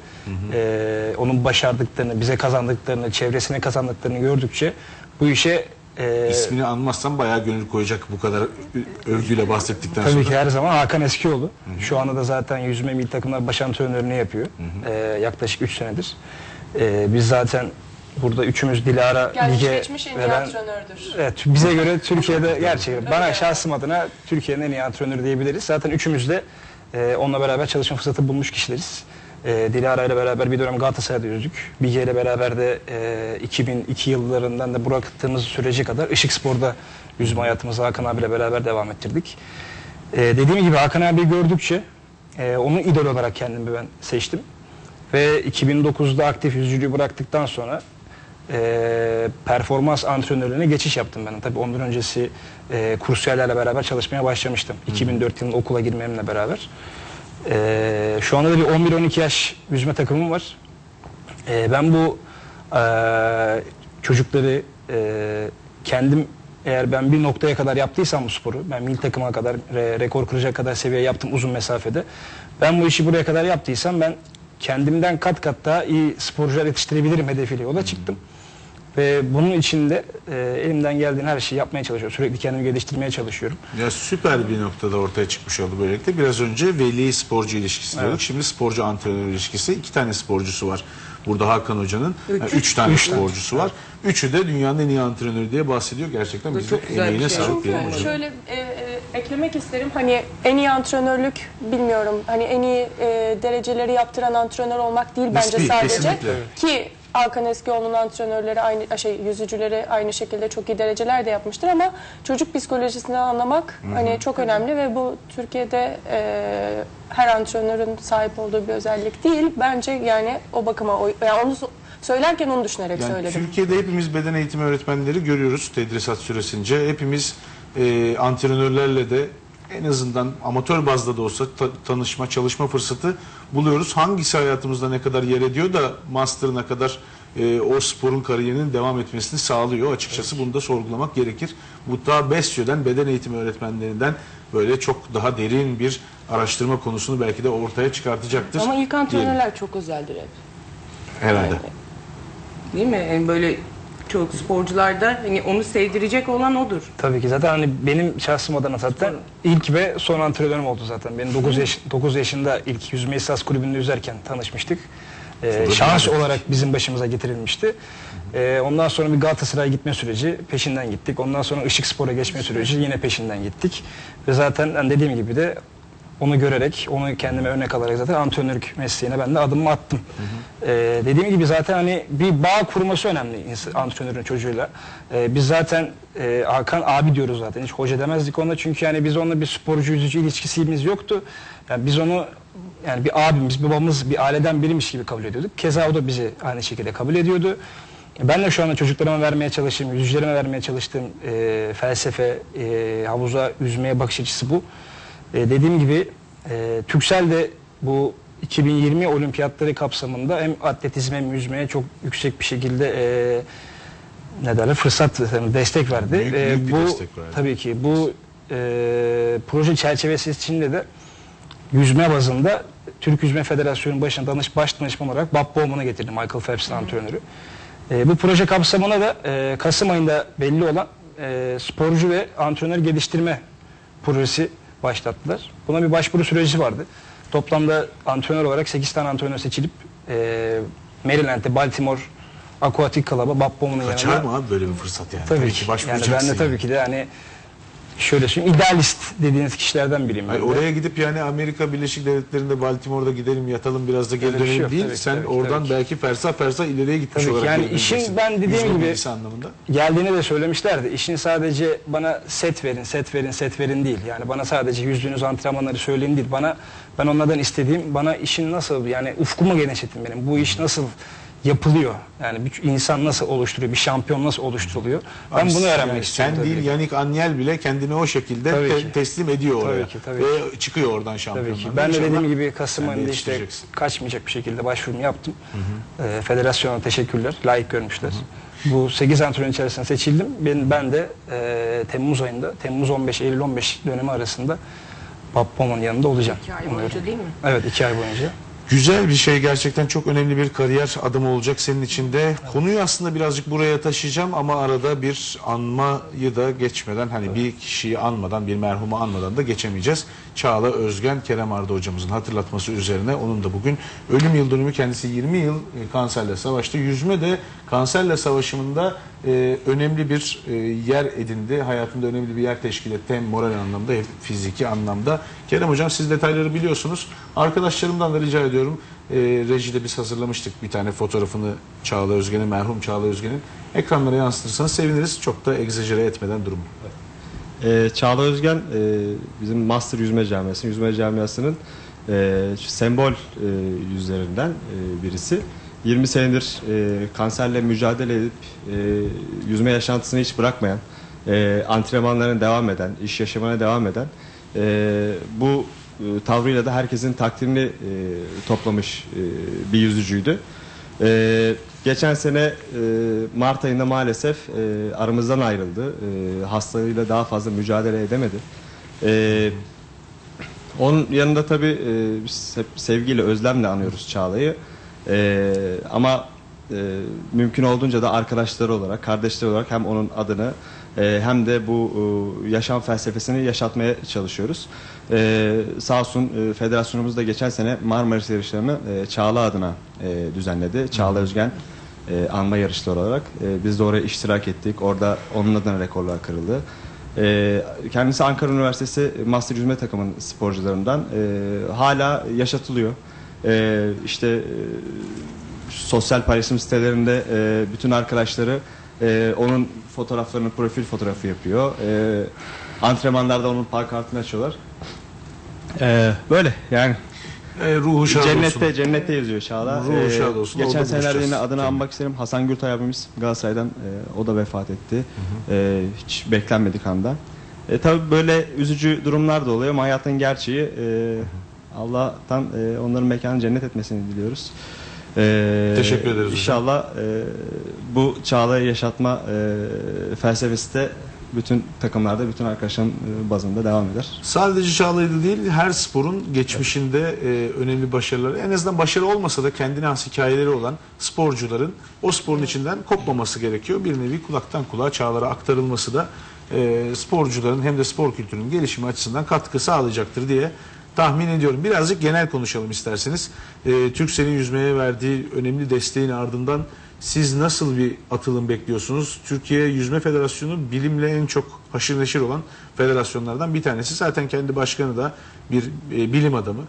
onun başardıklarını, bize kazandıklarını, çevresine kazandıklarını gördükçe bu işe... İsmini anmazsam bayağı gönül koyacak bu kadar övgüyle bahsettikten sonra. Tabii ki her zaman Hakan Eskioğlu. Şu anda da zaten yüzme milli takımlar baş antrenörünü yapıyor. Yaklaşık 3 senedir. Biz zaten burada üçümüz Dilara, Lige ve ben... antrenördür. Evet, bize göre Türkiye'de gerçekten bana şahsım adına Türkiye'nin en iyi antrenörü diyebiliriz. Zaten üçümüz de onunla beraber çalışma fırsatı bulmuş kişileriz. Dilara ile beraber bir dönem Galatasaray'da yüzdük. Bilge ile beraber de 2002 yıllarından da bıraktığımız sürece kadar Işık Spor'da yüzme hayatımızı Hakan abiyle beraber devam ettirdik. Dediğim gibi Hakan abi gördükçe onu idol olarak kendimi ben seçtim. Ve 2009'da aktif yüzücülüğü bıraktıktan sonra performans antrenörlüğüne geçiş yaptım ben. Tabii ondan öncesi kursiyerlerle beraber çalışmaya başlamıştım. 2004 yılında okula girmemle beraber. Şu anda da bir 11-12 yaş yüzme takımım var. Ben bu çocukları kendim eğer ben bir noktaya kadar yaptıysam bu sporu, ben milli takıma kadar rekor kıracak kadar seviye yaptım uzun mesafede. Ben bu işi buraya kadar yaptıysam ben kendimden kat kat daha iyi sporcular yetiştirebilirim hedefiyle yola çıktım. Ve bunun için de elimden geldiğin her şeyi yapmaya çalışıyorum. Sürekli kendimi geliştirmeye çalışıyorum. Ya süper bir noktada ortaya çıkmış oldu böylelikle. Biraz önce veli sporcu ilişkisi diyorduk. Şimdi sporcu antrenör ilişkisi. 2 tane sporcusu var. Burada Hakan Hoca'nın 3 tane sporcusu var. Üçü de dünyanın en iyi antrenörü diye bahsediyor. Gerçekten biz de emeğine sağlık diyelim hocam. Şöyle eklemek isterim. Hani en iyi antrenörlük bilmiyorum. Hani en iyi dereceleri yaptıran antrenör olmak değil bence sadece. Kesinlikle. Ki Hakan Eskioğlu'nun antrenörleri aynı yüzücüleri aynı şekilde çok iyi dereceler de yapmıştır ama çocuk psikolojisini anlamak hani çok önemli ve bu Türkiye'de her antrenörün sahip olduğu bir özellik değil. Bence yani o bakıma yani onu söylerken onu düşünerek söyledim. Türkiye'de hepimiz beden eğitimi öğretmenleri görüyoruz tedrisat süresince. Hepimiz antrenörlerle de en azından amatör bazda da olsa tanışma, çalışma fırsatı buluyoruz. Hangisi hayatımızda ne kadar yer ediyor da master'ına kadar o sporun kariyerinin devam etmesini sağlıyor. Açıkçası bunu da sorgulamak gerekir. Bu da BESYÖ'den, beden eğitimi öğretmenlerinden böyle çok daha derin bir araştırma konusunu belki de ortaya çıkartacaktır. Ama ilk antrenörler çok özeldir hep. Herhalde. Yani, değil mi? Yani böyle çok sporcularda hani onu sevdirecek olan odur. Tabii ki zaten hani benim şahsım adına zaten ilk ve son antrenörüm oldu zaten. Benim 9 yaşında ilk yüzme esas kulübünde yüzerken tanışmıştık. şans olarak bizim başımıza getirilmişti. Ondan sonra bir Galatasaray'a gitme süreci, peşinden gittik. Ondan sonra Işıkspor'a geçme süreci, yine peşinden gittik. Ve zaten dediğim gibi de onu görerek, onu kendime örnek alarak zaten antrenörlük mesleğine ben de adımımı attım. Dediğim gibi zaten hani bir bağ kurması önemli antrenörün çocuğuyla. Biz zaten Hakan abi diyoruz zaten, hiç hoca demezdik ona, çünkü yani biz onunla bir sporcu yüzücü ilişkisimiz yoktu. Yani biz onu yani bir abimiz, bir babamız, bir aileden biriymiş gibi kabul ediyorduk. Keza o da bizi aynı şekilde kabul ediyordu. Ben de şu anda çocuklarıma vermeye çalıştığım, yüzücülerime vermeye çalıştığım felsefe, havuza, yüzmeye bakış açısı bu. Dediğim gibi Türksel de bu 2020 olimpiyatları kapsamında hem atletizm hem yüzmeye çok yüksek bir şekilde fırsat, destek verdi. Büyük bir bu destek verdi. Tabii ki bu proje çerçevesi içinde de yüzme bazında Türk Yüzme Federasyonu'nun başına baş danışman olarak Bob Bowman'ı getirdim, Michael Phelps'in antrenörü. Bu proje kapsamına da Kasım ayında belli olan sporcu ve antrenör geliştirme projesi başlattılar. Buna bir başvuru süreci vardı. Toplamda antrenör olarak 8 tane antrenör seçilip Maryland'de Baltimore Aquatic Club'a Bob Bowman'ın yanına... Kaçar mı abi böyle bir fırsat yani? Tabii ki. Yani ben de tabii ki de hani şöyle söyleyeyim, idealist dediğiniz kişilerden biriyim. Hayır, oraya gidip yani Amerika Birleşik Devletleri'nde Baltimore'da gidelim yatalım biraz da geri Öyle bir şey dönelim yok, değil. tabii ki, Sen tabii ki, oradan tabii ki. belki fersah ileriye gitmiş Tabii ki. olarak. Yani işin, ben dediğim Yüzme gibi bilgisi anlamında. geldiğini de söylemişlerdi. İşin sadece bana set verin değil. Yani bana sadece yüzdüğünüz antrenmanları söyleyin değil. Ben onlardan istediğim, bana işin nasıl, yani ufkumu genişletin benim. Bu iş nasıl yapılıyor? Yani bir insan nasıl oluşturuyor? Bir şampiyon nasıl oluşturuluyor? Ben Abi bunu öğrenmek yani istiyorum. Sen değil, Yannick Agnel bile kendini o şekilde teslim ediyor oraya. Tabii Ve çıkıyor oradan şampiyonlar. Tabii ki. Ben de İnşallah dediğim gibi Kasım ayında işte yetiştireceksin. kaçmayacak bir şekilde başvurumu yaptım. Federasyona teşekkürler. Layık görmüşler. Bu 8 antrenör içerisinde seçildim. Ben de Temmuz ayında, Temmuz 15, Eylül 15 dönemi arasında Bob Bowman'ın yanında olacağım. 2 ay boyunca değil mi? Evet, 2 ay boyunca. Güzel bir şey, gerçekten çok önemli bir kariyer adımı olacak senin için de. Konuyu aslında birazcık buraya taşıyacağım ama arada bir anmayı da geçmeden, hani bir kişiyi anmadan, bir merhumu anmadan da geçemeyeceğiz. Çağla Özgen, Kerem Arda hocamızın hatırlatması üzerine, onun da bugün ölüm yıl dönümü. Kendisi 20 yıl kanserle savaştı. Yüzme de kanserle savaşımında önemli bir yer edindi. Hayatında önemli bir yer teşkil etti. Hem moral anlamda hem fiziki anlamda. Kerem hocam, siz detayları biliyorsunuz. Arkadaşlarımdan da rica ediyorum. Rejide biz hazırlamıştık bir tane fotoğrafını Çağla Özgen'in, merhum Çağla Özgen'in. Ekranlara yansıtırsanız seviniriz. Çok da egzajere etmeden durumu. Çağla Özgen bizim Master Yüzme Camiası'nın sembol yüzlerinden birisi. 20 senedir kanserle mücadele edip yüzme yaşantısını hiç bırakmayan, antrenmanlarına devam eden, iş yaşamına devam eden, bu tavrıyla da herkesin takdirini toplamış bir yüzücüydü. Geçen sene Mart ayında maalesef aramızdan ayrıldı. Hastalığıyla daha fazla mücadele edemedi. Onun yanında tabii biz hep sevgiyle, özlemle anıyoruz Çağla'yı. Ama mümkün olduğunca da arkadaşları olarak, kardeşleri olarak hem onun adını hem de bu yaşam felsefesini yaşatmaya çalışıyoruz. Sağ olsun federasyonumuz da geçen sene Marmaris yarışlarını Çağla adına düzenledi. Çağla Özgen anma yarışları olarak. Biz de oraya iştirak ettik. Orada onun adına rekorlar kırıldı. Kendisi Ankara Üniversitesi Master Yüzme takımının sporcularından. Hala yaşatılıyor. İşte sosyal paylaşım sitelerinde bütün arkadaşları onun fotoğraflarını, profil fotoğrafı yapıyor. Antrenmanlarda onun pankartını açıyorlar. Böyle yani. Ruhu şad cennette, olsun. Cennette yazıyor Çağla. Ruhu şad olsun. Geçen Orada senelerde yine buluşacağız. adını anmak isterim. Hasan Gürtay abimiz Galatasaray'dan, o da vefat etti. Hiç beklenmedik anda. Tabii böyle üzücü durumlar da oluyor ama hayatın gerçeği. Allah'tan onların mekanı cennet etmesini diliyoruz. Teşekkür ederiz. İnşallah bu Çağla'yı yaşatma felsefesi de bütün takımlarda, bütün arkadaşların bazında devam eder. Sadece Çağla'ydı değil, her sporun geçmişinde önemli başarıları, en azından başarı olmasa da kendine has hikayeleri olan sporcuların o sporun içinden kopmaması gerekiyor. Bir nevi kulaktan kulağa Çağlar'a aktarılması da sporcuların hem de spor kültürünün gelişimi açısından katkı sağlayacaktır diye tahmin ediyorum. Birazcık genel konuşalım isterseniz. Turkcell'in yüzmeye verdiği önemli desteğin ardından siz nasıl bir atılım bekliyorsunuz? Türkiye Yüzme Federasyonu bilimle en çok haşır neşir olan federasyonlardan bir tanesi. Zaten kendi başkanı da bir bilim adamı.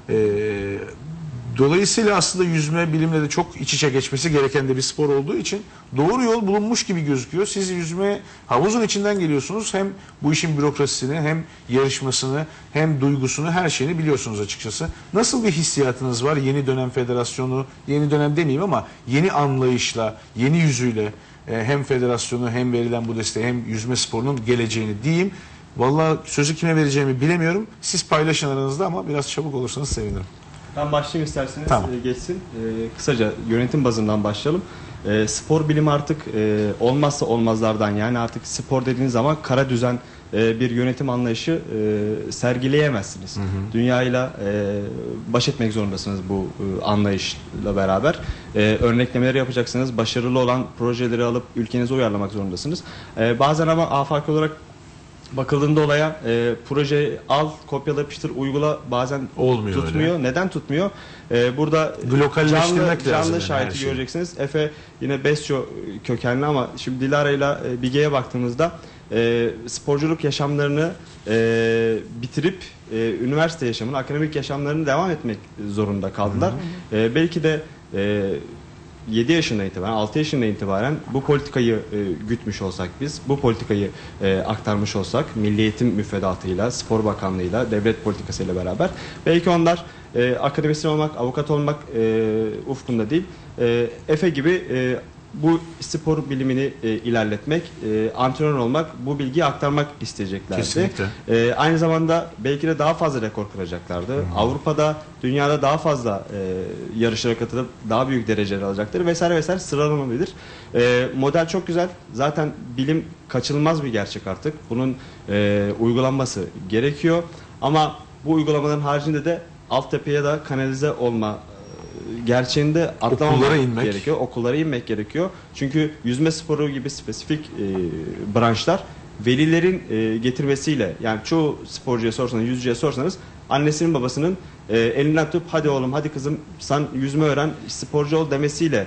Dolayısıyla aslında yüzme bilimle de çok iç içe geçmesi gereken de bir spor olduğu için doğru yol bulunmuş gibi gözüküyor. Siz yüzme havuzun içinden geliyorsunuz. Hem bu işin bürokrasisini hem yarışmasını hem duygusunu her şeyini biliyorsunuz açıkçası. Nasıl bir hissiyatınız var yeni dönem federasyonu, yeni dönem demeyeyim ama yeni anlayışla, yeni yüzüyle hem federasyonu hem verilen bu desteği hem yüzme sporunun geleceğini diyeyim. Vallahi sözü kime vereceğimi bilemiyorum. Siz paylaşın aranızda ama biraz çabuk olursanız sevinirim. Ben başlayayım isterseniz, tamam. Geçsin. Kısaca yönetim bazından başlayalım. Spor bilimi artık olmazsa olmazlardan, yani artık spor dediğiniz zaman kara düzen bir yönetim anlayışı sergileyemezsiniz. Dünyayla baş etmek zorundasınız bu anlayışla beraber. Örneklemeleri yapacaksınız. Başarılı olan projeleri alıp ülkenize uyarlamak zorundasınız. Bazen ama afaki olarak bakıldığında olaya projeyi al, kopyala, yapıştır, uygula bazen olmuyor, tutmuyor. Öyle. Neden tutmuyor? Burada canlı şahiti göreceksiniz. Efe yine Besyo kökenli ama şimdi Dilara ile Bige'ye baktığımızda sporculuk yaşamlarını bitirip üniversite yaşamını, akademik yaşamlarını devam etmek zorunda kaldılar. Belki de 7 yaşından itibaren, 6 yaşından itibaren bu politikayı gütmüş olsak biz, bu politikayı aktarmış olsak Milli Eğitim müfredatıyla, Spor Bakanlığı'yla, devlet politikasıyla beraber belki onlar akademisyen olmak, avukat olmak ufkunda değil, Efe gibi bu spor bilimini ilerletmek, antrenör olmak, bu bilgiyi aktarmak isteyeceklerdi. Kesinlikle. Aynı zamanda belki de daha fazla rekor kıracaklardı. Avrupa'da, dünyada daha fazla yarışlara katılıp daha büyük dereceler alacakları vesaire vesaire sıralanabilir. Model çok güzel. Zaten bilim kaçınılmaz bir gerçek artık. Bunun uygulanması gerekiyor. Ama bu uygulamaların haricinde de altyapıya da kanalize olma gerçeğinde atlamamak gerekiyor. Okullara inmek gerekiyor. Çünkü yüzme sporu gibi spesifik branşlar velilerin getirmesiyle, yani çoğu sporcuya sorsanız, yüzücüye sorsanız annesinin babasının elinden tutup hadi oğlum, hadi kızım sen yüzme öğren, sporcu ol demesiyle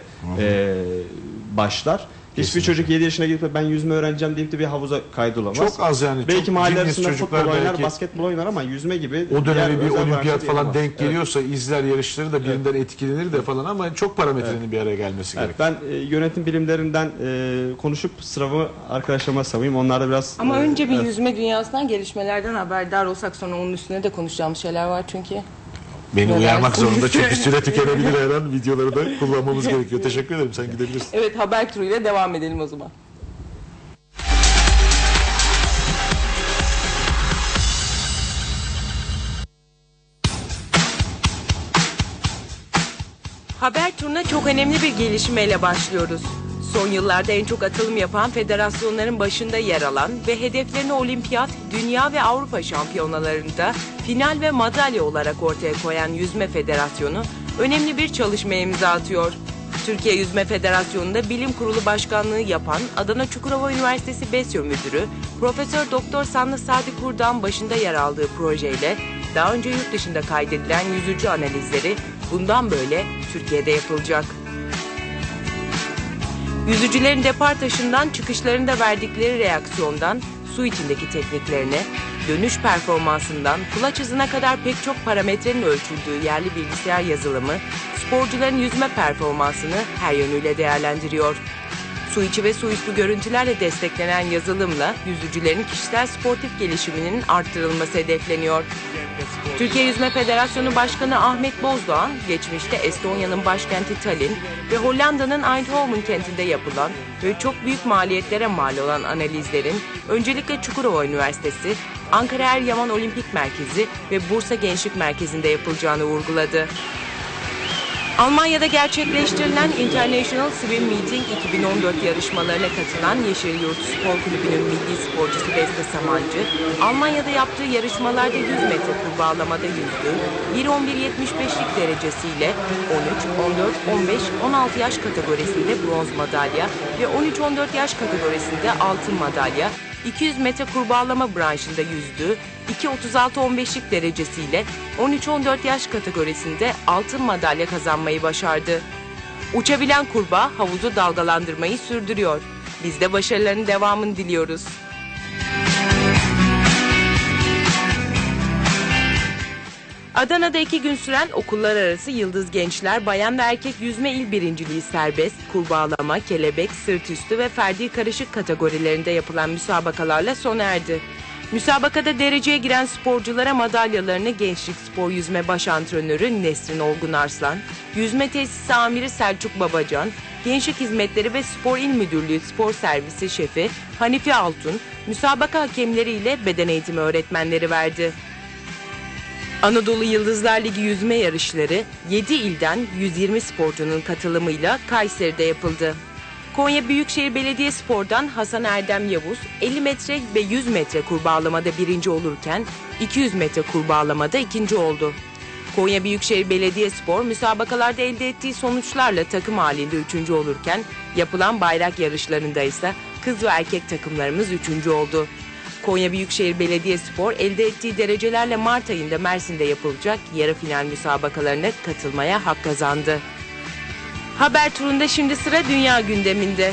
başlar. Hiçbir çocuk 7 yaşına gidip ben yüzme öğreneceğim deyip de bir havuza kaydolamaz. Çok az yani. Belki çok mahalle arasında futbol oynar, belki basketbol oynar ama yüzme gibi o dönemi bir olimpiyat branşlar falan yapamaz. denk geliyorsa izler yarışları da birinden etkilenir de falan ama çok parametrenin bir araya gelmesi gerekiyor. Ben yönetim bilimlerinden konuşup sıramı arkadaşlarıma savayım. Onlar da biraz... Ama önce bir yüzme dünyasından, gelişmelerden haberdar olsak sonra onun üstüne de konuşacağımız şeyler var çünkü. Beni uyarmak zorunda çünkü süre tükenebilir, her an videoları da kullanmamız gerekiyor. Teşekkür ederim, sen gidebilirsin. Evet, haber turuyla devam edelim o zaman. Haber turuna çok önemli bir gelişmeyle başlıyoruz. Son yıllarda en çok atılım yapan federasyonların başında yer alan ve hedeflerini olimpiyat, dünya ve Avrupa şampiyonalarında final ve madalya olarak ortaya koyan Yüzme Federasyonu önemli bir çalışmaya imza atıyor. Türkiye Yüzme Federasyonu'nda Bilim Kurulu Başkanlığı yapan Adana Çukurova Üniversitesi Besyo Müdürü Profesör Doktor Sanlı Sadi Kurdan başında yer aldığı projeyle daha önce yurt dışında kaydedilen yüzücü analizleri bundan böyle Türkiye'de yapılacak. Yüzücülerin depar taşından çıkışlarında verdikleri reaksiyondan su içindeki tekniklerine, dönüş performansından kulaç hızına kadar pek çok parametrenin ölçüldüğü yerli bilgisayar yazılımı, sporcuların yüzme performansını her yönüyle değerlendiriyor. Su içi ve su üstü görüntülerle desteklenen yazılımla yüzücülerin kişisel sportif gelişiminin arttırılması hedefleniyor. Türkiye Yüzme Federasyonu Başkanı Ahmet Bozdoğan, geçmişte Estonya'nın başkenti Tallinn ve Hollanda'nın Eindhoven kentinde yapılan ve çok büyük maliyetlere mal olan analizlerin öncelikle Çukurova Üniversitesi, Ankara Eryaman Olimpik Merkezi ve Bursa Gençlik Merkezi'nde yapılacağını vurguladı. Almanya'da gerçekleştirilen International Swim Meeting 2014 yarışmalarına katılan Yeşilyurt Spor Kulübü'nün milli sporcusu Beste Samancı, Almanya'da yaptığı yarışmalarda 100 metre kur bağlamada yüzdü, 1.11.75'lik derecesiyle 13, 14, 15, 16 yaş kategorisiyle bronz madalya ve 13-14 yaş kategorisinde altın madalya, 200 metre kurbağalama branşında yüzdü. 2.36-15'lik derecesiyle 13-14 yaş kategorisinde altın madalya kazanmayı başardı. Uçabilen kurbağa havuzu dalgalandırmayı sürdürüyor. Biz de başarılarının devamını diliyoruz. Adana'da 2 gün süren okullar arası Yıldız Gençler Bayan ve Erkek Yüzme İl Birinciliği serbest, kurbağalama, kelebek, sırt üstü ve ferdi karışık kategorilerinde yapılan müsabakalarla sona erdi. Müsabakada dereceye giren sporculara madalyalarını Gençlik Spor Yüzme Baş Antrenörü Nesrin Olgun Arslan, Yüzme Tesisi Amiri Selçuk Babacan, Gençlik Hizmetleri ve Spor İl Müdürlüğü Spor Servisi Şefi Hanifi Altun, müsabaka hakemleriyle beden eğitimi öğretmenleri verdi. Anadolu Yıldızlar Ligi yüzme yarışları 7 ilden 120 sporcunun katılımıyla Kayseri'de yapıldı. Konya Büyükşehir Belediyespor'dan Hasan Erdem Yavuz 50 metre ve 100 metre kurbağalamada birinci olurken 200 metre kurbağalamada ikinci oldu. Konya Büyükşehir Belediyespor müsabakalarda elde ettiği sonuçlarla takım halinde üçüncü olurken yapılan bayrak yarışlarında ise kız ve erkek takımlarımız üçüncü oldu. Konya Büyükşehir Belediyespor elde ettiği derecelerle Mart ayında Mersin'de yapılacak yarı final müsabakalarına katılmaya hak kazandı. Haber turunda şimdi sıra dünya gündeminde.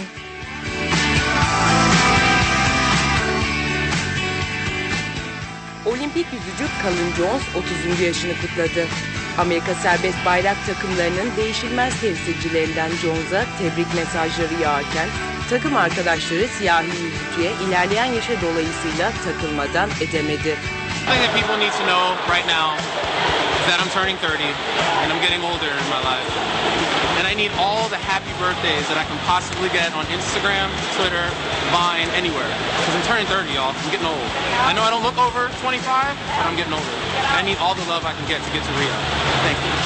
Olimpik yüzücü Colin Jones 30. yaşını kutladı. Amerika serbest bayrak takımlarının değişilmez temsilcilerinden Jones'a tebrik mesajları yağarken takım arkadaşları siyahi yüzücüye ilerleyen yaşa dolayısıyla takılmadan edemedi. The thing that people need to know right now is that I'm turning 30 and I'm getting older in my life. And I need all the happy birthdays that I can possibly get on Instagram, Twitter, Vine, anywhere. Because I'm turning 30, y'all. I'm getting old. I know I don't look over 25, but I'm getting older. And I need all the love I can get to Rio. Thank you.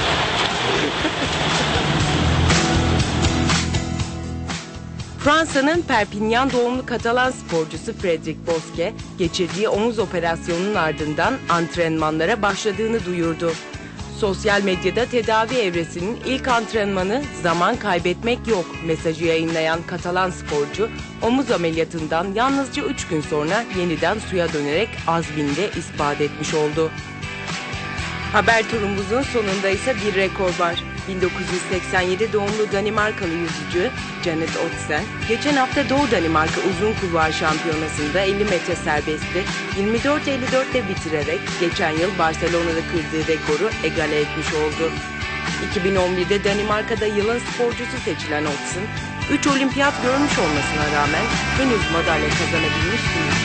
Fransa'nın Perpignan doğumlu Katalan sporcusu Frédéric Bosquet, geçirdiği omuz operasyonunun ardından antrenmanlara başladığını duyurdu. Sosyal medyada tedavi evresinin ilk antrenmanı zaman kaybetmek yok mesajı yayınlayan Katalan sporcu, omuz ameliyatından yalnızca 3 gün sonra yeniden suya dönerek azmini de ispat etmiş oldu. Haber turumuzun sonunda ise bir rekor var. 1987 doğumlu Danimarkalı yüzücü Janet Ottesen, geçen hafta Doğu Danimarka Uzun Kulvar Şampiyonası'nda 50 metre serbestte 24.54'te bitirerek geçen yıl Barcelona'da kırdığı rekoru egale etmiş oldu. 2011'de Danimarka'da yılın sporcusu seçilen Ottesen, 3 olimpiyat görmüş olmasına rağmen henüz madalya kazanabilmiş değil.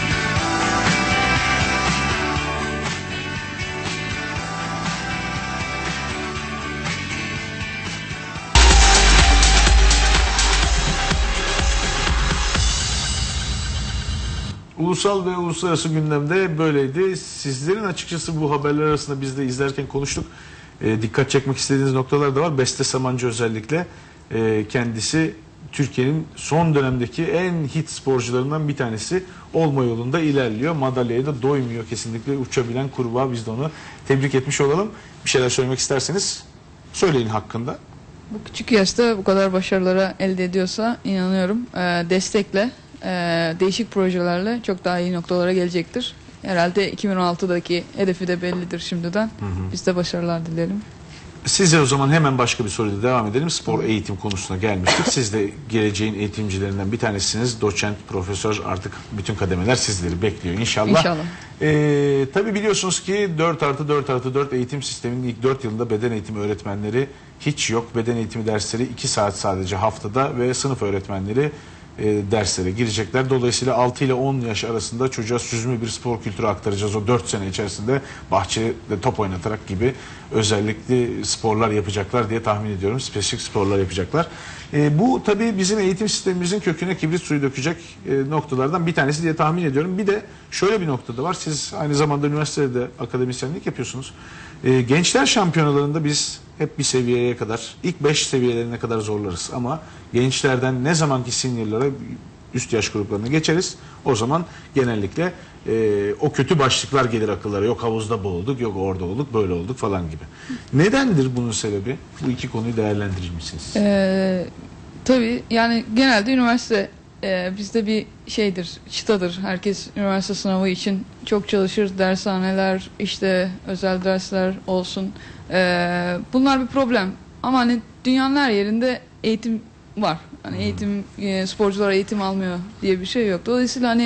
Ulusal ve uluslararası gündemde böyleydi. Sizlerin açıkçası bu haberler arasında biz de izlerken konuştuk. Dikkat çekmek istediğiniz noktalar da var. Beste Samancı özellikle. Kendisi Türkiye'nin son dönemdeki en hit sporcularından bir tanesi olma yolunda ilerliyor. Madalyaya da doymuyor kesinlikle. Uçabilen kurbağa, biz de onu tebrik etmiş olalım. Bir şeyler söylemek isterseniz söyleyin hakkında. Bu küçük yaşta bu kadar başarılara elde ediyorsa inanıyorum destekle, değişik projelerle çok daha iyi noktalara gelecektir. Herhalde 2016'daki hedefi de bellidir şimdiden. Biz de başarılar dilerim. Size o zaman hemen başka bir soruyla devam edelim. Spor eğitim konusuna gelmiştik. Siz de geleceğin eğitimcilerinden bir tanesiniz. Doçent, profesör, artık bütün kademeler sizleri bekliyor inşallah. İnşallah. Tabii biliyorsunuz ki 4+4+4 eğitim sisteminin ilk 4 yılında beden eğitimi öğretmenleri hiç yok. Beden eğitimi dersleri 2 saat sadece haftada ve sınıf öğretmenleri derslere girecekler. Dolayısıyla 6 ile 10 yaş arasında çocuğa süzme bir spor kültürü aktaracağız. O 4 sene içerisinde bahçede top oynatarak gibi özellikle sporlar yapacaklar diye tahmin ediyorum. Spesifik sporlar yapacaklar. Bu tabii bizim eğitim sistemimizin köküne kibrit suyu dökecek noktalardan bir tanesi diye tahmin ediyorum. Bir de şöyle bir noktada var. Siz aynı zamanda üniversitede akademisyenlik yapıyorsunuz. Gençler şampiyonalarında biz hep bir seviyeye kadar, ilk 5 seviyelerine kadar zorlarız. Ama gençlerden ne zamanki seniorlara, üst yaş gruplarına geçeriz, o zaman genellikle o kötü başlıklar gelir akıllara. Yok havuzda boğulduk, yok orada olduk, böyle olduk falan gibi. Nedendir bunun sebebi? Bu iki konuyu değerlendirir misiniz? Tabii yani genelde üniversite bizde bir şeydir, çıtadır. Herkes üniversite sınavı için çok çalışır. Dershaneler, işte özel dersler olsun. Bunlar bir problem. Ama hani dünyanın her yerinde eğitim var. Hani eğitim, sporcular eğitim almıyor diye bir şey yok. Dolayısıyla hani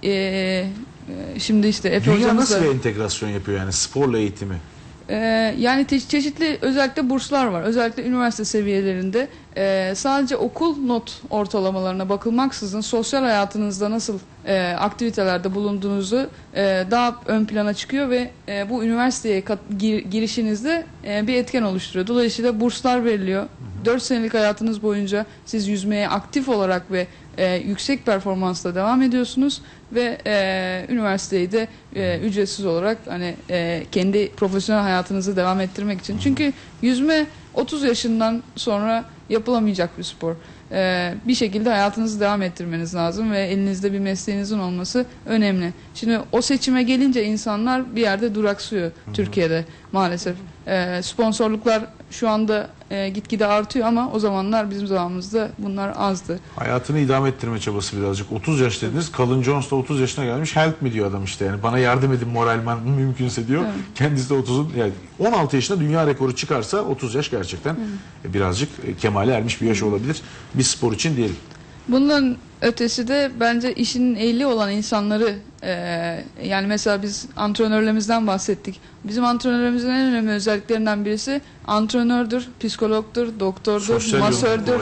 şimdi işte Efe Dünya hocamız da... nasıl bir entegrasyon yapıyor yani sporla eğitimi? Yani çeşitli özellikle burslar var. Özellikle üniversite seviyelerinde sadece okul not ortalamalarına bakılmaksızın sosyal hayatınızda nasıl aktivitelerde bulunduğunuzu daha ön plana çıkıyor ve bu üniversiteye girişinizde bir etken oluşturuyor. Dolayısıyla burslar veriliyor. 4 senelik hayatınız boyunca siz yüzmeye aktif olarak ve yüksek performansla devam ediyorsunuz ve üniversiteyi de ücretsiz olarak hani kendi profesyonel hayatınızı devam ettirmek için. Çünkü yüzme 30 yaşından sonra yapılamayacak bir spor. Bir şekilde hayatınızı devam ettirmeniz lazım ve elinizde bir mesleğinizin olması önemli. Şimdi o seçime gelince insanlar bir yerde duraksıyor Türkiye'de maalesef. Sponsorluklar şu anda gitgide artıyor ama o zamanlar bizim zamanımızda bunlar azdı. Hayatını idame ettirme çabası birazcık. 30 yaş dediniz. Colin Jones da 30 yaşına gelmiş. Help me diyor adam işte. Yani bana yardım edin moralman mümkünse diyor. Evet. Kendisi de 30'un yani 16 yaşında dünya rekoru çıkarsa 30 yaş gerçekten birazcık kemale ermiş bir yaş olabilir. Bir spor için diyelim. Bundan ötesi de bence işinin ehli olan insanları yani mesela biz antrenörlerimizden bahsettik. Bizim antrenörlerimizin en önemli özelliklerinden birisi antrenördür, psikologdur, doktordur, sosyal masördür,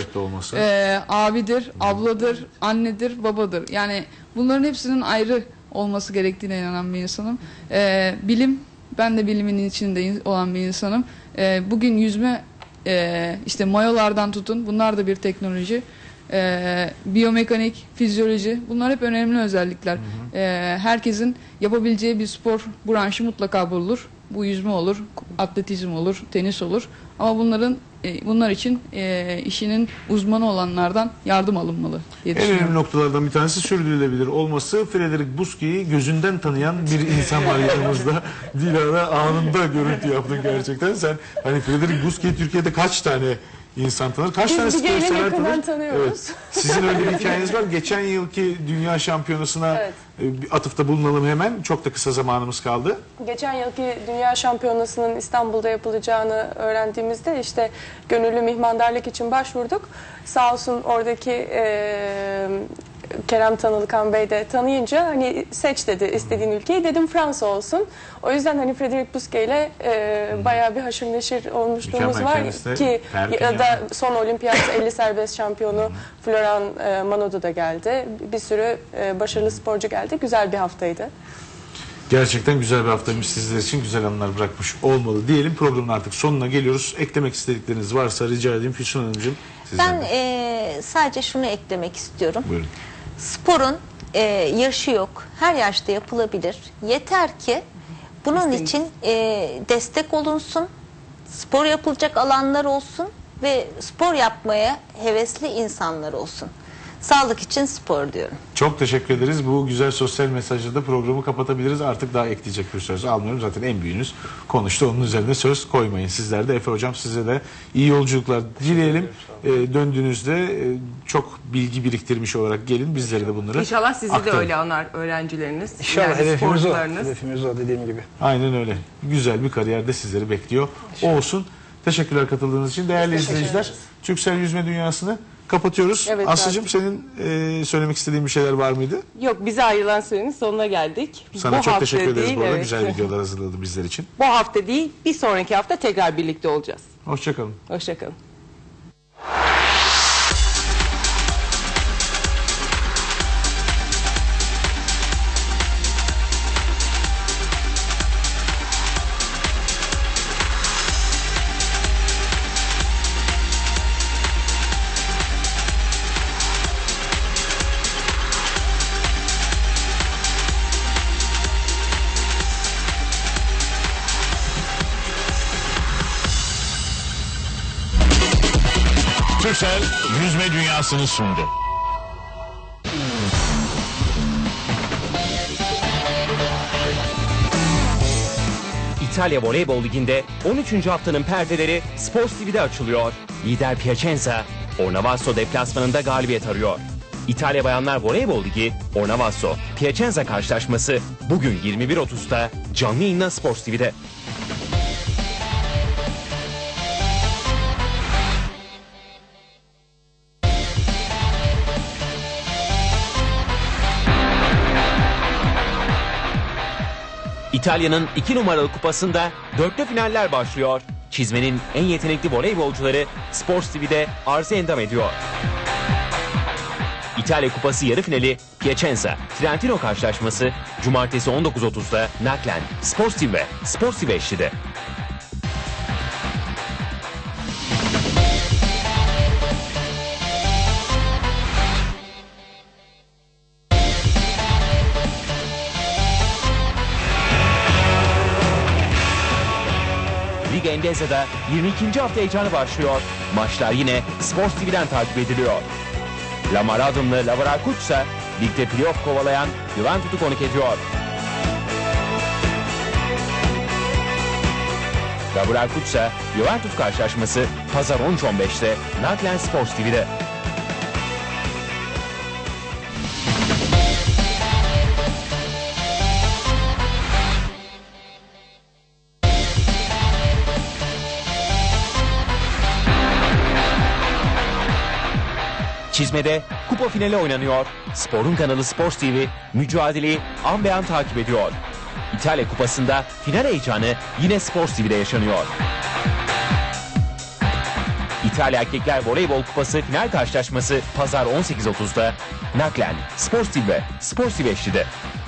abidir, Hı. abladır, annedir, babadır. Yani bunların hepsinin ayrı olması gerektiğine inanan bir insanım. Bilim, ben de bilimin içinde olan bir insanım. Bugün yüzme işte mayolardan tutun, bunlar da bir teknoloji. Biyomekanik, fizyoloji, bunlar hep önemli özellikler. Herkesin yapabileceği bir spor branşı mutlaka bulunur. Bu yüzme olur, atletizm olur, tenis olur. Ama bunlar için işinin uzmanı olanlardan yardım alınmalı diye düşünüyorum. En önemli noktalardan bir tanesi sürdürülebilir olması. Frederick Buski'yi gözünden tanıyan bir insan var yanımızda. Dilara anında görüntü yaptın gerçekten. Sen hani Frederick Buski'yi Türkiye'de kaç tane insan tanır? Kaç tane spor sever tanır? Evet. Sizin öyle bir hikayeniz var. Geçen yılki dünya şampiyonasına bir atıfta bulunalım hemen. Çok da kısa zamanımız kaldı. Geçen yılki dünya şampiyonasının İstanbul'da yapılacağını öğrendiğimizde işte gönüllü mihmandarlık için başvurduk. Sağ olsun oradaki Kerem Tanılıkan Bey de tanıyınca hani seç dedi istediğin ülkeyi. Dedim Fransa olsun. O yüzden hani Frederick Buski ile bayağı bir haşır neşir olmuşluğumuz var ki ya da son olimpiyat 50 serbest şampiyonu Floran Manodo da geldi. Bir sürü başarılı sporcu geldi. Güzel bir haftaydı. Gerçekten güzel bir haftaymış sizler için. Güzel anlar bırakmış olmalı diyelim. Programın artık sonuna geliyoruz. Eklemek istedikleriniz varsa rica edeyim Füsun Hanımcığım. Ben sadece şunu eklemek istiyorum. Buyurun. Sporun yaşı yok. Her yaşta yapılabilir. Yeter ki bunun için destek olunsun. Spor yapılacak alanlar olsun ve spor yapmaya hevesli insanlar olsun. Sağlık için spor diyorum. Çok teşekkür ederiz. Bu güzel sosyal mesajla da programı kapatabiliriz. Artık daha ekleyecek bir söz almıyorum. Zaten en büyüğünüz konuştu. Onun üzerine söz koymayın. Sizler de Efe Hocam size de iyi yolculuklar dileyelim. Döndüğünüzde çok bilgi biriktirmiş olarak gelin. Bizlere de bunları İnşallah sizi aktarın. de öyle anar öğrencileriniz. İnşallah yani hedefimiz o. Hedefimiz o dediğim gibi. Aynen öyle. Güzel bir kariyerde sizleri bekliyor. Olsun. Teşekkürler katıldığınız için. Değerli izleyiciler, Türksel Yüzme Dünyası'nı kapatıyoruz. Evet, Aslı'cığım senin söylemek istediğin bir şeyler var mıydı? Yok, bize ayrılan sürenin sonuna geldik. Sana çok teşekkür ederiz bu arada. Güzel videolar hazırladı bizler için. Bu hafta değil, bir sonraki hafta tekrar birlikte olacağız. Hoşçakalın. Hoşçakalın. Türksel Yüzme Dünyası'nı sundu. İtalya Voleybol Ligi'nde 13. haftanın perdeleri Sports TV'de açılıyor. Lider Piacenza, Ornavasto deplasmanında galibiyet arıyor. İtalya Bayanlar Voleybol Ligi Ornavasso Piacenza karşılaşması bugün 21.30'da canlı yayınla Sports TV'de. İtalya'nın 2 numaralı kupasında dörtlü finaller başlıyor. Çizmenin en yetenekli voleybolcuları Sports TV'de arıza endam ediyor. İtalya Kupası yarı finali Piacenza Trentino karşılaşması Cumartesi 19.30'da naklen Sports TV ve Sports TV eşliğinde. Liga Endesa'da 22. hafta heyecanı başlıyor. Maçlar yine Sports TV'den takip ediliyor. Lamar adımlı Lavrakuçsa ligde playoff kovalayan Juventus'u konuk ediyor. Lavrakuçsa Juventus karşılaşması Pazar 13.15'te naklen Sports TV'de. Çizme'de kupa finali oynanıyor. Spor'un kanalı Sports TV mücadeleyi an be an takip ediyor. İtalya Kupası'nda final heyecanı yine Sports TV'de yaşanıyor. İtalya Erkekler Voleybol Kupası final karşılaşması Pazar 18.30'da naklen Sports TV ve Sports TV eşliğinde.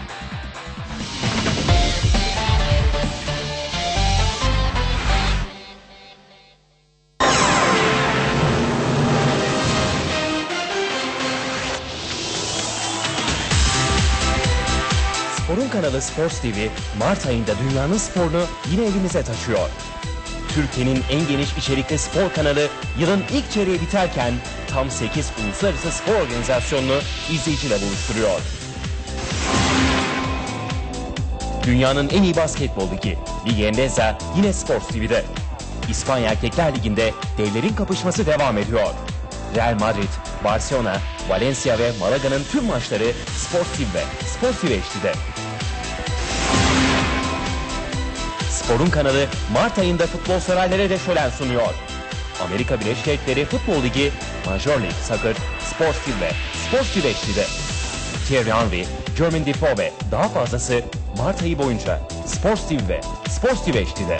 Spor'un kanalı Sports TV, Mart ayında dünyanın sporunu yine evimize taşıyor. Türkiye'nin en geniş içerikli spor kanalı yılın ilk çeyreği biterken tam 8 uluslararası spor organizasyonunu izleyiciyle buluşturuyor. Dünyanın en iyi basketbol ligi, Liga Endesa yine Sports TV'de. İspanya Erkekler Ligi'nde devlerin kapışması devam ediyor. Real Madrid, Barcelona, Valencia ve Malaga'nın tüm maçları Sports TV ve Sports TV HD'de. Spor'un kanalı Mart ayında futbol severlere şölen sunuyor. Amerika Birleşik Devletleri Futbol Ligi, Major League Soccer, Sports TV ve Sports TV HD'de. Thierry Henry, Jermaine Defoe ve daha fazlası Mart ayı boyunca Sports TV ve Sports TV HD'de.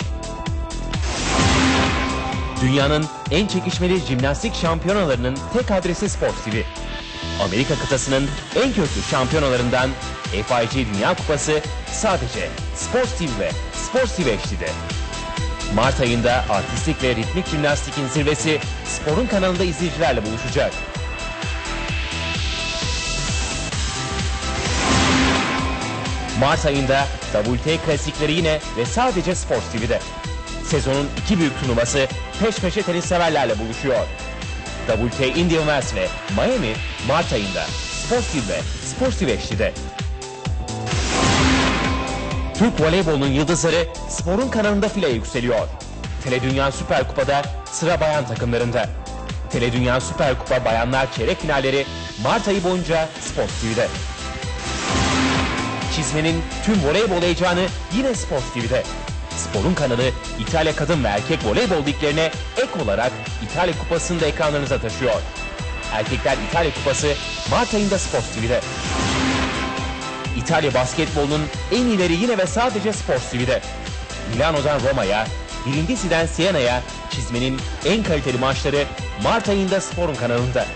Dünyanın en çekişmeli jimnastik şampiyonalarının tek adresi Sports TV. Amerika kıtasının en köklü şampiyonalarından FIG Dünya Kupası sadece Sports TV ve Sports TV HD'de. Mart ayında artistik ve ritmik jimnastikin zirvesi Spor'un kanalında izleyicilerle buluşacak. Mart ayında WTA klasikleri yine ve sadece Sports TV'de. Sezonun iki büyük turnuvası peş peşe tenis severlerle buluşuyor. WTA Indian Wells ve Miami Mart ayında Sports TV ve Sports TV HD'de. Türk voleybolunun yıldızları Spor'un kanalında fileye yükseliyor. Teledünya Süper Kupa'da sıra bayan takımlarında. Teledünya Süper Kupa bayanlar çeyrek finalleri Mart ayı boyunca Sports TV'de. Çizmenin tüm voleybol heyecanı yine Sports TV'de. Spor'un kanalı İtalya kadın ve erkek voleybol liglerine ek olarak İtalya Kupası'nı da ekranlarınıza taşıyor. Erkekler İtalya Kupası Mart ayında Sports TV'de. İtalya basketbolunun en ileri yine ve sadece Sports TV'de. Milano'dan Roma'ya, Brindisi'den Siena'ya çizmenin en kaliteli maçları Mart ayında Spor'un kanalında.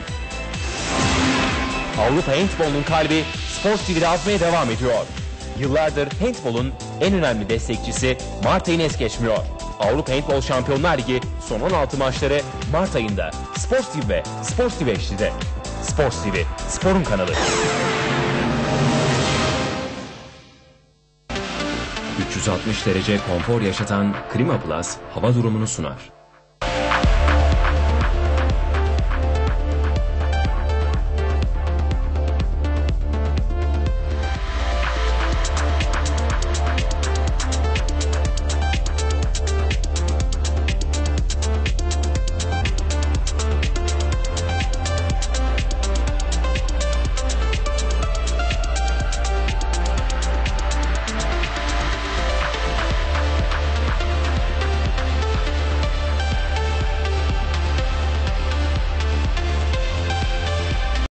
Avrupa handbolunun kalbi Sports TV'de atmaya devam ediyor. Yıllardır handbolun en önemli destekçisi Mart ayını es geçmiyor. Avrupa Handbol Şampiyonlar Ligi son 16 maçları Mart ayında Sports TV ve Sports TV HD'de. Sports TV, Spor'un kanalı. 360 derece konfor yaşatan Klima Plus hava durumunu sunar.